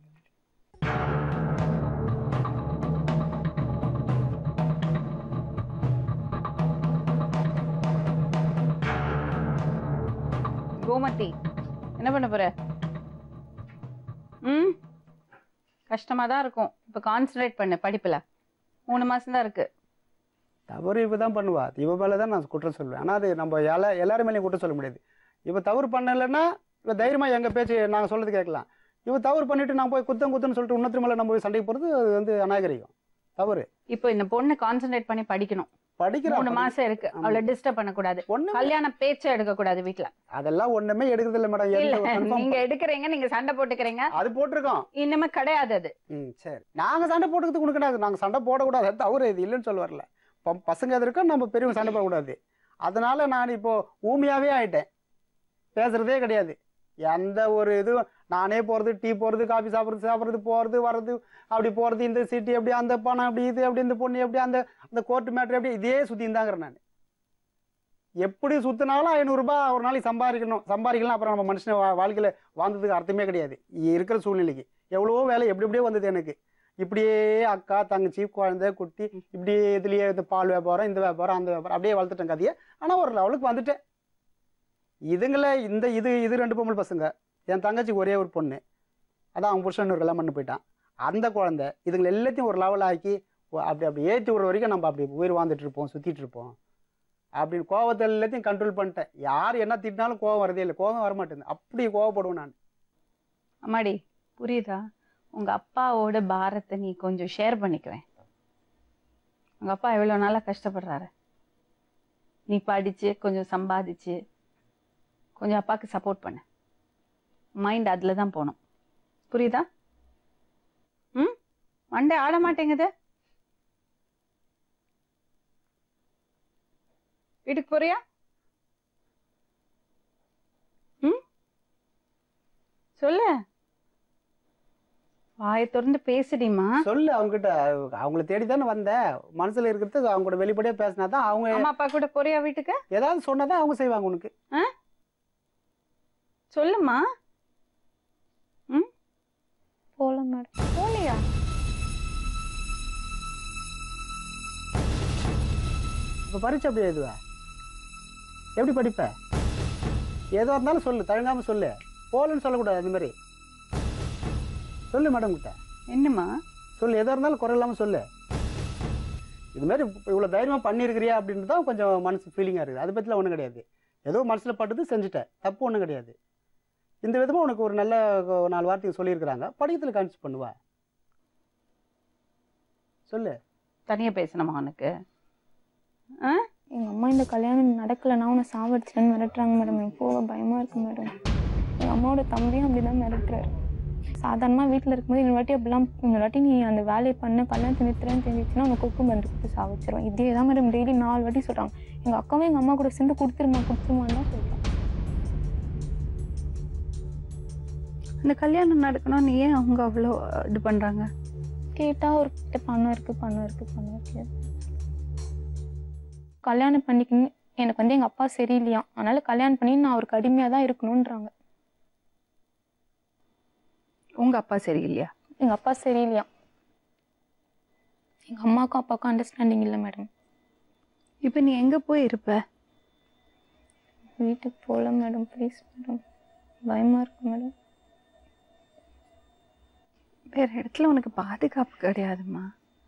C: கோமதி, என்ன பண்ண போற? கஷ்டமா தான் இருக்கும். இப்ப கான்சென்ட்ரேட் பண்ணு படிப்புல. 3 மாசம் தான் இருக்கு.
G: தவறு இவதான் பண்ணுவா. இவ மேலதான் நான் குற்றம் சொல்லுவேன். ஆனா அது நம்ம எல்லாரும் மேலேயும் குற்றம் சொல்ல முடியாது. இவ தவறு பண்ணலைன்னா இவ தைரியமா எங்க பேச்சு நாங்க சொல்றது கேட்கலாம். இவ தவறு பண்ணிட்டு நான் போய் குத்துன்னு சொல்லிட்டு இன்னொரு மேல நம்ம போய் சண்டைக்கு போறது அது வந்து அநாகரிகம், தவறு.
C: இப்போ இந்த பொண்ணு கான்சென்ட்ரேட் பண்ணி படிக்கணும்.
G: படிக்கிறா
C: 3 மாசம் இருக்கு, அவளை டிஸ்டர்ப் பண்ணக்கூடாது,
G: ஒண்ணு
C: கல்யாண பேச்ச எடுக்க கூடாது வீட்ல.
G: அதெல்லாம் ஒண்ணுமே எடுக்கிறது இல்ல மேடம்.
C: இல்ல நீங்க எடுக்கிறீங்க, நீங்க சண்டை போட்டுக்கிறீங்க,
G: அது போட்டிருக்கோம்.
C: இனிமே கிடையாது அது.
G: சரி, நாங்க சண்டை போட்டுக்கிறதுக்கு உனக்கு நாங்க சண்டை போடக்கூடாது, அது தவறு, இது இல்லைன்னு சொல்ல வரல. பசங்க எது இருக்கோ நம்ம பெரியவங்க சண்டை போடக்கூடாது. அதனால நான் இப்போ ஊமையாவே ஆயிட்டேன், பேசுறதே கிடையாது. எந்த ஒரு இதுவும் நானே போறது, டீ போறது, காஃபி சாப்பிட்றது போறது வர்றது, அப்படி போறது, இந்த சீட்டு எப்படி, அந்த பணம் அப்படி, இது அப்படி, இந்த பொண்ணு எப்படி, அந்த கோர்ட்டு மேட்ரு எப்படி, இதே சுத்திந்தாங்கிறேன் நான். எப்படி சுத்தினாலும் 500 ரூபாய் ஒரு நாளைக்கு சம்பாதிக்கலாம். அப்புறம் நம்ம மனுஷன் வாழ்க்கையில வாழ்ந்ததுக்கு அர்த்தமே கிடையாது. இருக்கிற சூழ்நிலைக்கு எவ்வளவோ வேலை எப்படி எப்படியோ வந்தது எனக்கு. இப்படியே அக்கா தங்கச்சி குழந்தை குட்டி இப்படியே இதுலயே இந்த பால் வியாபாரம், இந்த வியாபாரம், அந்த வியாபாரம் அப்படியே வளர்த்துட்டேன் கதையை. ஆனா ஒரு லெவலுக்கு வந்துட்டேன். இதுங்களை இது 2 பொம்பளை பசங்க, என் தங்கச்சிக்கு ஒரே ஒரு பொண்ணு, அதான் அவன் புருஷன் ஒரு கல்யாணம் பண்ணி போயிட்டான். அந்த குழந்தை இதுங்களை எல்லாத்தையும் ஒரு லெவல் ஆக்கி அப்படி ஏற்றி விடுற வரைக்கும் நம்ம அப்படி உயிர் வாழ்ந்துட்டு இருப்போம், சுத்திட்டு இருப்போம் அப்படின்னு கோவத்தை எல்லாத்தையும் கண்ட்ரோல் பண்ணிட்டேன். யார் என்ன திட்டினாலும் கோவம் வரதே இல்லை, கோவம் வரமாட்டேங்குது, அப்படி கோவப்படுவேன் நான்.
C: அம்மாடி புரியுதா? உங்க அப்பாவோட பாரத்தை நீ கொஞ்சம் ஷேர் பண்ணிக்குவேன். உங்க அப்பா எவ்வளவு நாளா கஷ்டப்படுறாரு, நீ படிச்சு கொஞ்சம் சம்பாதிச்சு கொஞ்சம் அப்பாவுக்கு சப்போர்ட் பண்ணு. மைண்ட் அதுல தான் போகணும், புரியுதா? மண்டே ஆட மாட்டேங்குது. வீட்டுக்கு போறியா? சொல்லு, வாயை திறந்து பேசுடிமா.
G: சொல்லு அவங்ககிட்ட, அவங்கள தேடிதானே வந்தேன். மனசுல இருக்கிறது அவங்க கூட வெளிப்படையா பேசினாதான் அவங்க.
C: அம்மா அப்பா கூட போறியா வீட்டுக்கு?
G: ஏதாவது சொன்னாதான் அவங்க செய்வாங்க உனக்கு.
C: சொல்லுமா.
E: போகலாம் மேடம்.
C: போலியா?
G: இப்போ பரீட்சை அப்படி எழுதுவ, எப்படி படிப்ப? ஏதோ இருந்தாலும் சொல்லு, தயங்காம சொல்லு, போகலன்னு சொல்லக்கூடாது. அந்த மாதிரி சொல்லு மேடம் கிட்ட.
C: என்னம்மா
G: சொல்லு, எதா இருந்தாலும் குறை இல்லாமல் சொல்லு. இது மாதிரி இவ்வளோ தைரியமாக பண்ணியிருக்கிறியா அப்படின்ட்டு தான் கொஞ்சம் மனசு ஃபீலிங்காக இருக்குது. அதை பற்றிலாம் ஒன்றும் கிடையாது. ஏதோ மனசில் பட்டது செஞ்சுட்டேன், தப்பு ஒன்றும் கிடையாது. இந்த விதமாக உனக்கு ஒரு நல்ல 4 வார்த்தைக்கு சொல்லியிருக்கிறாங்க, படிக்கத்தில் கான்சன்ட்ரேட் பண்ணுவா. சொல்லு.
C: தனியாக பேசணுமா உனக்கு?
E: எங்கள் அம்மா இந்த கல்யாணம் நடக்கலைன்னா உன்னை சாவடிச்சிட்டேன்னு மிரட்டுறாங்க மேடம். எனக்கு போக பயமாக இருக்குது மேடம். எங்கள் அம்மாவோட தம்பியும் அப்படி தான் மிரட்டுறாரு. சாதாரணமாக வீட்டில் இருக்கும்போது இந்த வாட்டி நீ அந்த வேலையை பண்ண கல்யாணத்தை நிறுத்துறேன்னு தெரிஞ்சிச்சுன்னா உனக்கு கொக்கு மருந்து கொடுத்து சாவச்சிருவேன். இதே தான் மேடம் டெய்லி 4 வாட்டி சொல்கிறாங்க. எங்கள் அக்காவும் எங்கள் அம்மா கூட சேர்ந்து கொடுத்துருமான்னு தான் சொல்கிறாங்க.
C: அந்த கல்யாணம் நடக்கணும், நீ ஏன் அவங்க அவ்வளோ இது பண்ணுறாங்க?
E: கேட்டால் அவர்கிட்ட பணம் இருக்குது. கல்யாணம் பண்ணிக்கணும், எனக்கு வந்து எங்கள் அப்பா சரியில்லையா, அதனால கல்யாணம் பண்ணி நான் அவருக்கு அடிமையாக தான் இருக்கணுன்றாங்க.
C: உங்கள் அப்பா சரியில்லையா?
E: எங்கள் அப்பா சரியில்லையா. எங்கள் அம்மாவுக்கும் அப்பாவுக்கும் அண்டர்ஸ்டாண்டிங் இல்லை மேடம்.
C: இப்போ நீ எங்கே போய் இருப்ப?
E: வீட்டுக்கு போகல மேடம், ப்ளீஸ் மேடம், பயமாக இருக்கு மேடம்.
C: வேறு இடத்துல உனக்கு பாதுகாப்பு கிடையாதுமா.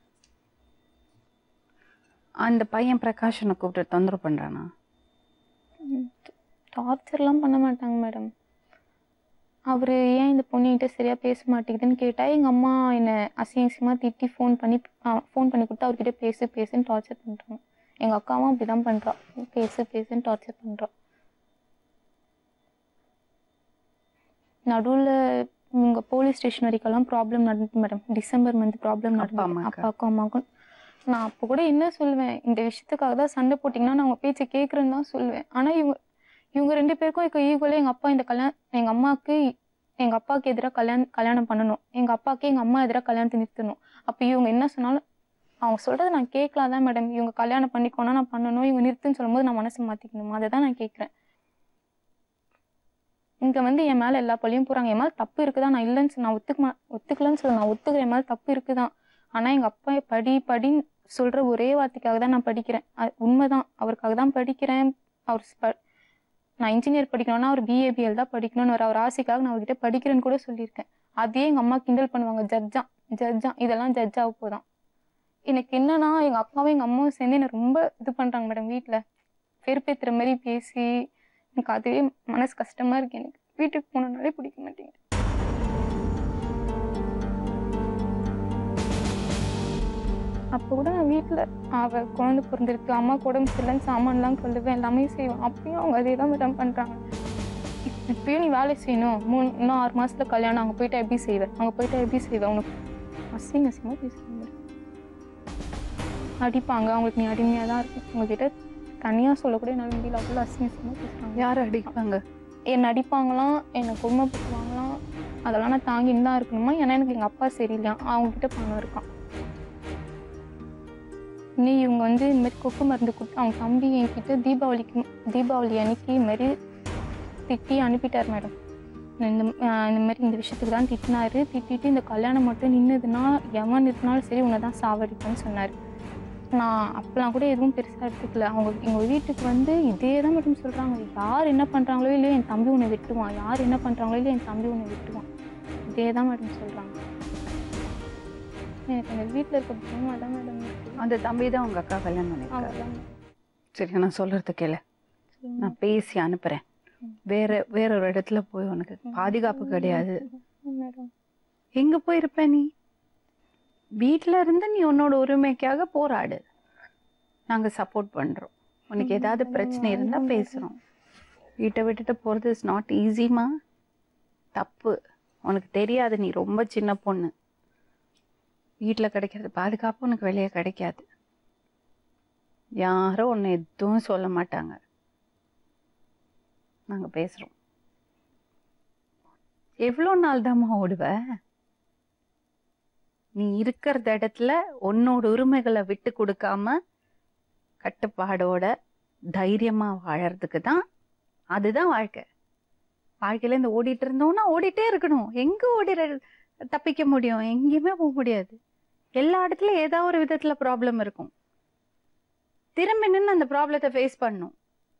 C: அந்த பையன் பிரகாஷனை கூப்பிட்டு தொந்தரவு பண்ணுறானா?
E: டார்ச்சர்லாம் பண்ண மாட்டாங்க மேடம். அவர் ஏன் இந்த பொண்ணுகிட்ட சரியாக பேச மாட்டேங்குதுன்னு கேட்டால் எங்கள் அம்மா என்னை அசிங்கமாக திட்டி ஃபோன் பண்ணி கொடுத்து அவர்கிட்ட பேசுன்னு டார்ச்சர் பண்ணுறாங்க. எங்கள் அக்காவும் அப்படி தான் பண்ணுறா, பேசுன்னு டார்ச்சர் பண்ணுறா. நடுவில் உங்கள் போலீஸ் ஸ்டேஷன் வரைக்கெல்லாம் ப்ராப்ளம் நடந்துச்சு மேடம். டிசம்பர் மந்த் ப்ராப்ளம் நடந்தது அப்பாவுக்கும் அம்மாவுக்கும். நான் அப்போ கூட என்ன சொல்லுவேன், இந்த விஷயத்துக்காக தான் சண்டை போட்டிங்கன்னா நான் உங்கள் பேச்சை கேட்குறேன்னு தான் சொல்லுவேன். ஆனால் இவங்க 2 பேருக்கும் இப்போ ஈக்குவலே எங்கள் அப்பா இந்த எங்கள் அப்பாவுக்கு எதிராக கல்யாணம் பண்ணணும், எங்கள் அப்பாவுக்கு எங்கள் அம்மா எதிராக கல்யாணத்தை நிறுத்தணும். அப்போ இவங்க என்ன சொன்னாலும் அவங்க சொல்கிறத நான் கேட்கலாம் தான் மேடம். இவங்க கல்யாணம் பண்ணிக்கோனா நான் பண்ணணும், இவங்க நிறுத்துன்னு சொல்லும்போது நான் மனசை மாற்றிக்கணுமா, அதை தான் நான் கேட்குறேன். இங்கே வந்து என் மேலே எல்லா பள்ளியும் போகிறாங்க. என் மேலே தப்பு இருக்குதான், நான் இல்லைன்னு நான் ஒத்துக்கலன்னு சொல்ல, நான் ஒத்துக்கிறேன் என் மேலே தப்பு இருக்குதான். ஆனால் எங்கள் அப்பா படின்னு சொல்கிற ஒரே வார்த்தைக்காக தான் நான் படிக்கிறேன். அது உண்மைதான், அவருக்காக தான் படிக்கிறேன். நான் இன்ஜினியர் படிக்கணும்னா அவர் BABL தான் படிக்கணும்னு அவர் ஆசைக்காக நான் அவர்கிட்ட படிக்கிறேன்னு கூட சொல்லியிருக்கேன். அதே எங்கள் அம்மா கிண்டல் பண்ணுவாங்க, ஜட்ஜா இதெல்லாம் ஜட்ஜாக போதான். எனக்கு என்னன்னா எங்கள் அக்காவும் எங்கள் அம்மாவும் சேர்ந்து என்னை ரொம்ப இது பண்ணுறாங்க மேடம். வீட்டில் வெறுப்பேற்றுற மாதிரி பேசி எனக்கு அதுவே மனசு கஷ்டமாக இருக்குது. எனக்கு வீட்டுக்கு போனோன்னாலே பிடிக்க மாட்டேங்குது. அப்போ கூட நான் வீட்டில் அவள் குழந்தை பிறந்திருக்கு, அம்மா உடம்பு சரியில்லைன்னு சாமான்லாம் கொள்ளுவேன், எல்லாமே செய்வேன். அப்பயும் அவங்க அதே தான் மேடம் பண்ணுறாங்க. இப்பயும் நீ வேலை செய்யணும், இன்னும் 6 மாசத்துல கல்யாணம், அங்கே போயிட்டா எப்படி செய்வேன், அங்கே போயிட்டா எப்படி செய்வேன், உனக்கு அசிங்கமாக பேசுவாங்க, அடிப்பாங்க. அவங்களுக்கு நீ அடிமையாக தான் இருக்கும், உங்ககிட்ட தனியாக சொல்லக்கூட என்னால் முடியல, அவ்வளோ அசிங்கமாக பேசுகிறாங்க.
C: யார் அடிப்பாங்க?
E: என்னை அடிப்பாங்களாம், என்னை கொடுமைப்படுத்துவாங்களாம். அதெல்லாம் நான் தாங்கின்னு தான் இருக்கணுமா, ஏன்னா எனக்கு எங்கள் அப்பா சரியில்லையா, அவங்ககிட்ட பணம் இருக்கான். இன்னும் இவங்க வந்து இந்த மாதிரி கொக்கு மருந்து கொடுத்து அவங்க தம்பி என்கிட்ட தீபாவளி அன்னைக்கு இது மாதிரி திட்டி அனுப்பிட்டார் மேடம். இந்த மாதிரி இந்த விஷயத்துக்கு தான் திட்டினாரு. திட்டிட்டு இந்த கல்யாணம் மட்டும் நின்றுதுன்னா எவன் நிறுத்தினாலும் சரி உன்னை தான் சாவடிப்பேன்னு சொன்னார். நான் அப்போலாம் கூட எதுவும் பெருசாக எடுத்துக்கல. அவங்க எங்கள் வீட்டுக்கு வந்து இதே தான் மட்டும் சொல்கிறாங்க, யார் என்ன பண்ணுறாங்களோ இல்லையோ என் தம்பி உன்னை விட்டுவான், யார் என்ன பண்ணுறாங்களோ இல்லையோ என் தம்பி உன்னை விட்டுவான், இதே தான் மேடம் சொல்கிறாங்க. எனக்கு அந்த வீட்டில் இருக்க பயமாக தான் மேடம் இருக்குது.
C: அந்த தம்பி தான் உங்கள் அக்கா கல்யாணம் பண்ணிருக்காங்க. சரி, நான் சொல்கிறது கேளு, நான் பேசி அனுப்புகிறேன். வேற ஒரு இடத்துல போய் உனக்கு பாதுகாப்பு கிடையாது. எங்கே போயிருப்ப நீ? வீட்டில் இருந்து நீ உன்னோட உரிமைக்காக போராடு, நாங்கள் சப்போர்ட் பண்ணுறோம். உனக்கு ஏதாவது பிரச்சனை இருந்தால் பேசுகிறோம். வீட்டை விட்டுட்டு போகிறது இஸ் நாட் ஈஸிமா, தப்பு. உனக்கு தெரியாது, நீ ரொம்ப சின்ன பொண்ணு. வீட்டில் கிடைக்கிறது பாதுகாப்பு உனக்கு வெளியே கிடைக்காது. யாரும் ஒன்று எதுவும் சொல்ல மாட்டாங்க, நாங்கள் பேசுகிறோம். எவ்வளோ நாள் தாம்மா ஓடுவ? நீ இருக்கிற இடத்துல உன்னோட உரிமைகளை விட்டு கொடுக்காம கட்டுப்பாடோட தைரியமா வாழறதுக்கு தான், அதுதான் வாழ்க்கை. வாழ்க்கையில இந்த ஓடிட்டு இருந்தோம்னா ஓடிட்டே இருக்கணும். எங்க தப்பிக்க முடியும்? எங்கேயுமே போக முடியாது. எல்லா இடத்துலயும் ஏதாவது ஒரு விதத்துல ப்ராப்ளம் இருக்கும். திரும்பி நின்று அந்த ப்ராப்ளத்தை ஃபேஸ் பண்ணும்.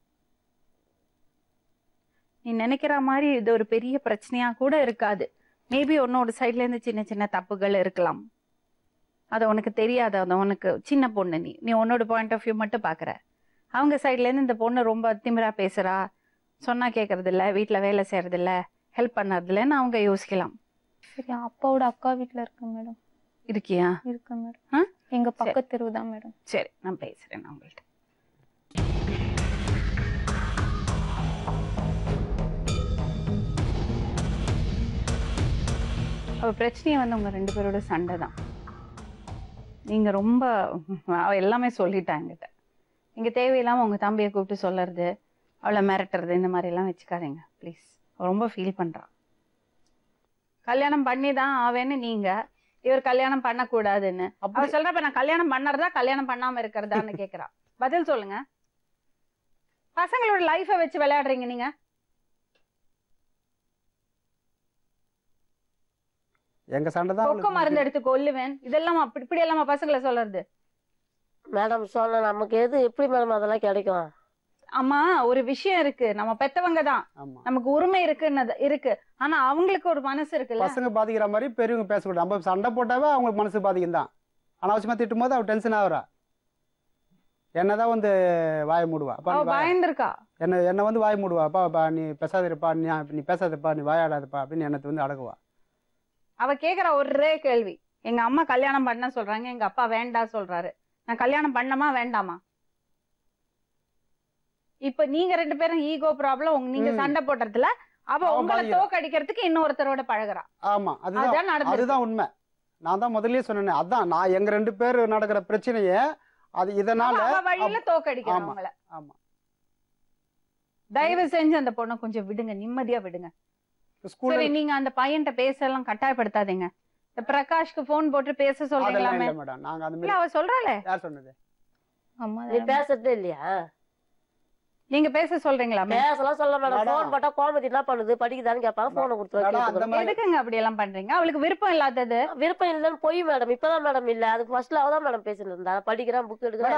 C: நீ நினைக்கிற மாதிரி இது ஒரு பெரிய பிரச்சனையா கூட இருக்காது. மேபி உன்னோட சைட்ல இருந்து சின்ன சின்ன தப்புகள் இருக்கலாம், அது உனக்கு தெரியாது. அது உனக்கு சின்ன பொண்ணு, நீ உன்னோட பாயிண்ட் ஆஃப் வியூ மட்டும் பாக்குற. அவங்க சைட்ல இருந்து இந்த பொண்ணு ரொம்ப திமிரா பேசுறா, சொன்னா கேட்கறது இல்ல, வீட்டுல வேலை செய்யறது இல்ல, ஹெல்ப் பண்ணறது இல்லைன்னு அவங்க யோசிக்கலாம்.
E: சரி, அப்பாவோட அக்கா வீட்டில் இருக்கேன் மேடம்.
C: இருக்கியா?
E: இருக்கேன் மேடம், எங்க பக்கத்து தெருவு தான் மேடம்.
C: சரி, நான் பேசுறேன் அவங்கள்ட்ட. அவ பிரச்சனையை வந்து உங்க 2 பேரோட சண்டை தான். நீங்க ரொம்ப எல்லாமே சொல்லிட்டாங்கிட்ட. நீங்க தேவையில்லாம உங்க தம்பியை கூப்பிட்டு சொல்லறது, அவளை மிரட்டுறது, இந்த மாதிரி எல்லாம் வச்சுக்காதீங்க ப்ளீஸ். ரொம்ப ஃபீல் பண்றான். கல்யாணம் பண்ணி தான் ஆவேன்னு நீங்க, இவர் கல்யாணம் பண்ணக்கூடாதுன்னு அவ சொல்றப்ப நான் கல்யாணம் பண்ணறதா கல்யாணம் பண்ணாம இருக்கிறதான்னு கேக்குறா. பதில் சொல்லுங்க. பசங்களோட லைஃபை வச்சு விளையாடுறீங்க நீங்க.
G: எங்க சண்டை தான்.
C: கொக்க மருந்து எடுத்து கொல்லுவேன், இதெல்லாம் இப்படி எல்லாமா பசங்களை சொல்றது?
F: மேடம் சொன்ன நமக்கு எது எப்படி மேடம் அதெல்லாம் கிடைக்கும்?
C: ஆமா, ஒரு விஷயம் இருக்கு, நம்ம பெத்தவங்க தான், நமக்கு உரிமை இருக்கு. ஆனா அவங்களுக்கு ஒரு மனசு இருக்குல்ல.
G: பசங்க பாதிக்கிற மாதிரி பெரியவங்க பேசக்கூடாது. நம்ம சண்டை போட்டாவே அவங்களுக்கு மனசு பாதிக்கும் தான். அனாவசியமா திட்டும் போது அவ டென்ஷன் ஆகுறா. என்னதான் வந்து வாய மூடுவா.
C: பயந்துருக்கா.
G: என்ன வந்து வாய் மூடுவா. நீ பேசாதிருப்பா, நீ பேசாதப்பா, நீ வாயாடாதப்பா அப்படின்னு என்னத்தை வந்து அடக்குவா.
C: அவ கேக்குற ஒரே கேள்வி, எங்க அம்மா கல்யாணம் பண்ண சொல்றாங்க, எங்க அப்பா வேண்டாம் சொல்றாரு, நான் கல்யாணம் பண்ணமா வேண்டாமா? இப்ப நீங்க 2 பேரும் ஈகோ ப்ராப்ளம், நீங்க சண்டை போடுறதுல அவ உங்களை தோக்கடிக்கிறதுக்கு இன்னொருத்தரோட பழகுறா.
G: ஆமா, அதுதான் உண்மை. நான் தான் முதல்லயே சொன்னேன். அதான் நான் எங்க 2 பேர் நடக்கிற பிரச்சனைய அது இதனால
C: வழியில தோக்கடிக்கிறேன் அவங்கள.
G: ஆமா,
C: தயவு செஞ்சு அந்த பொண்ணை கொஞ்சம் விடுங்க, நிம்மதியா விடுங்க. சரி, நீங்க அந்த பையன்கிட்ட பேசலாம் கட்டாயப்படுத்தாதீங்க. பிரகாஷ்க்கு போன் போட்டு பேச சொல்றீங்களாமே. அவ சொல்றாளே.
G: யார் சொன்னது?
F: நீ பேசுறதே இல்லையா?
C: நீங்க பேச சொல்றீங்களா?
F: பேசலாம் சொல்ல மேடம். போன் போட்டா கோமதி என்ன பண்ணுது, படிக்குதான்னு கேட்பாங்க, போனை கொடுத்துருவாங்க.
C: எதுக்குங்க அப்படி எல்லாம் பண்றீங்க? அவளுக்கு விருப்பம் இல்லாதது.
F: விருப்பம் இல்லன்னு போய் மேடம். இப்பதான் மேடம் இல்ல, அதுக்கு ஃபர்ஸ்ட்ல அவதான் மேடம் பேசிட்டு இருந்தா. படிக்கிறான், புக் எடுக்கிறான்.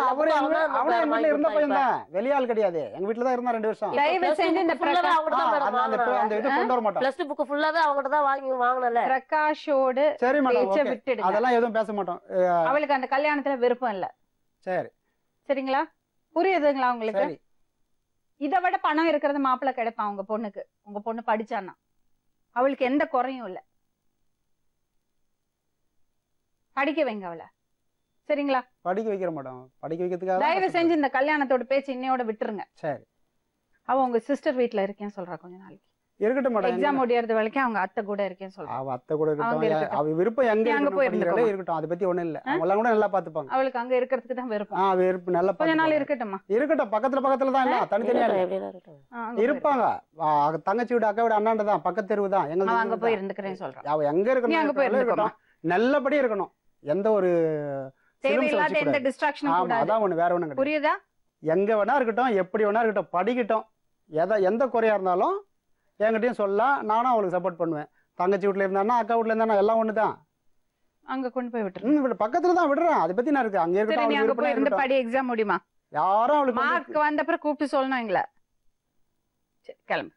G: வெளியாள் கிடையாது, எங்க வீட்டுல தான் இருந்தா 2 வருஷம்.
C: தயவு செஞ்சு இந்த
F: ஃபுல்லாவே அவங்க தான் மேடம் வாங்குறாங்க. பிளஸ் 2 புக் ஃபுல்லாவே அவங்கட்ட தான் வாங்கினல.
C: பிரகாஷோட பேச்ச விட்டுடுங்க,
G: அதெல்லாம் எதுவும் பேச மாட்டோம்.
C: அவளுக்கு அந்த கல்யாணத்துல விருப்பம் இல்ல.
G: சரி,
C: சரிங்களா? புரியுதுங்களா உங்களுக்கு? இதை விட பணம் இருக்கிறது மாப்பிள்ளை கிடைப்பான் உங்க பொண்ணுக்கு. உங்க பொண்ணு படிச்சான்னா அவளுக்கு எந்த குறையும் இல்ல. படிக்க வைங்க அவளை. சரிங்களா?
G: படிக்க வைக்கிற மேடம், படிக்க வைக்கிறதுக்காக தான்
C: தயவு
G: நான்
C: செஞ்சு இந்த கல்யாணத்தோட பேச்சு இன்னையோட விட்டுருங்க.
G: சரி
C: அவ உங்க சிஸ்டர் வீட்ல இருக்கேன்னு சொல்றா கொஞ்ச நாளைக்கு.
G: இருக்கட்டும் மேடம்.
C: எக்ஸாம் முடியறது வரைக்கும் அவங்க அத்தை கூட இருக்கேன்னு சொல்றா.
G: அவ அத்தை கூட
C: அவங்க
G: இருக்கட்டும்,
C: இருக்கட்டும்.
G: அவ விருப்பம் எங்க
C: நீ அங்க போய்
G: இருக்கட்டும், இருக்கட்டும், அதை பத்தி ஒண்ணும் இல்ல. அவங்க எல்லாம் கூட நல்லா பாத்துப்பாங்க.
C: அவளுக்கு அங்க இருக்கிறதுக்கு தான் விருப்பம்.
G: விருப்பம் நல்லா
C: கொஞ்ச நாள்
G: பாத்துப்பாங்க.
C: இருக்கட்டும்மா.
G: இருக்கட்டும், பக்கத்துல தான் இல்ல, தனித்தனியா இல்ல.
F: எப்படின்னா இருக்கட்டும்.
C: அங்க போய்
G: இருப்பாங்க. தங்கச்சி வீடு அக்கா வீடு அண்ணாண்ட தான், பக்கத்து தெருவு தான்.
C: அவ அங்க போய் இருந்துக்கிறேன்னு சொல்றான்.
G: அவ எங்க
C: நீ அங்க போய்
G: இருக்கணும்
C: இருந்துக்கோமா.
G: இருக்கட்டும், நல்லபடியா இருக்கணும். எந்த ஒரு
C: தேவையில்லாத எந்த டிஸ்ட்ராக்ஷனும்
G: ஆமா,
C: கூடாது.
G: அதான் ஒண்ணு, வேற ஒண்ணும் கிடையாது.
C: புரியுதா?
G: எங்க வேணா இருக்கட்டும், எப்படி வேணா இருக்கட்டும், படிக்கட்டும். எந்த குறையா இருந்தாலும் என்கிட்டயும் சொல்லலாம், நானும் அவளுக்கு சப்போர்ட் பண்ணுவேன். தங்கச்சி வீட்டுல இருந்தானா அக்கா வீட்டுல இருந்தானா எல்லாம் ஒண்ணுதான்.
C: அங்க கொண்டு போய் விட்டுரு.
G: பக்கத்துல தான் விடுறேன், அதை பத்தி நான் இருக்கு. அங்க
C: சரி, நீ அங்க
G: இருக்கட்டும்,
C: போய் இருந்து படி, எக்ஸாம் முடியுமா?
G: யாரும் அவளுக்கு
C: மார்க் வந்த அப்புறம் கூப்பிட்டு சொல்லணும் எங்களை. சரி கிளம்பு.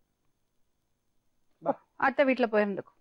C: அத்தை வீட்டுல போய் இருந்துக்கோ.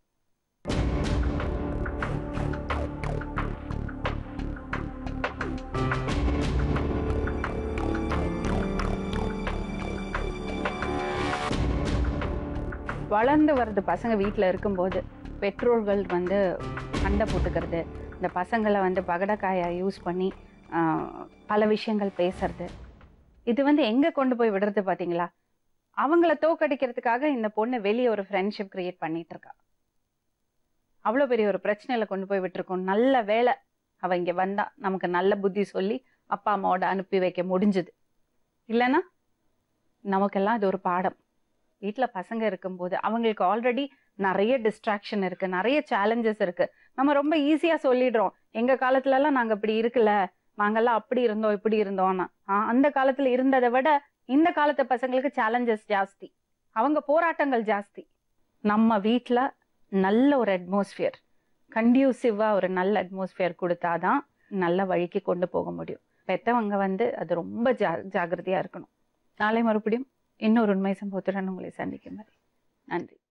C: வளர்ந்து வருது பசங்க வீட்டில் இருக்கும்போது பெற்றோர்கள் வந்து சண்டை போட்டுக்கிறது, இந்த பசங்களை வந்து பகடக்காயை யூஸ் பண்ணி பல விஷயங்கள் பேசுறது, இது வந்து எங்கே கொண்டு போய் விடுறது பார்த்தீங்களா? அவங்கள தோக்கடிக்கிறதுக்காக இந்த பொண்ணு வெளியே ஒரு ஃப்ரெண்ட்ஷிப் கிரியேட் பண்ணிட்டு இருக்கா. அவ்வளோ பெரிய ஒரு பிரச்சனையில கொண்டு போய் விட்டுருக்கோம். நல்ல வேலை அவ இங்கே வந்தா, நமக்கு நல்ல புத்தி சொல்லி அப்பா அம்மாவோட அனுப்பி வைக்க முடிஞ்சுது. இல்லைன்னா நமக்கெல்லாம் இது ஒரு பாடம். வீட்டில் பசங்க இருக்கும்போது அவங்களுக்கு ஆல்ரெடி நிறைய டிஸ்ட்ராக்ஷன் இருக்கு, நிறைய சேலஞ்சஸ் இருக்கு. நம்ம ரொம்ப ஈஸியா சொல்லிடுறோம், எங்க காலத்துலலாம் நாங்க இப்படி இருக்குல்ல, நாங்கெல்லாம் அப்படி இருந்தோம் இப்படி இருந்தோம்னா. அந்த காலத்துல இருந்ததை விட இந்த காலத்து பசங்களுக்கு சேலஞ்சஸ் ஜாஸ்தி, அவங்க போராட்டங்கள் ஜாஸ்தி. நம்ம வீட்டில் நல்ல ஒரு அட்மாஸ்பியர், கண்டியூசிவா ஒரு நல்ல அட்மாஸ்பியர் கொடுத்தாதான் நல்ல வழிக்கு கொண்டு போக முடியும். பெற்றவங்க வந்து அது ரொம்ப ஜாகிரதையா இருக்கணும். நாளை மறுபடியும் இன்னொரு உண்மை சம்பவத்துடன் உங்களை சந்திக்கும் வரை நன்றி.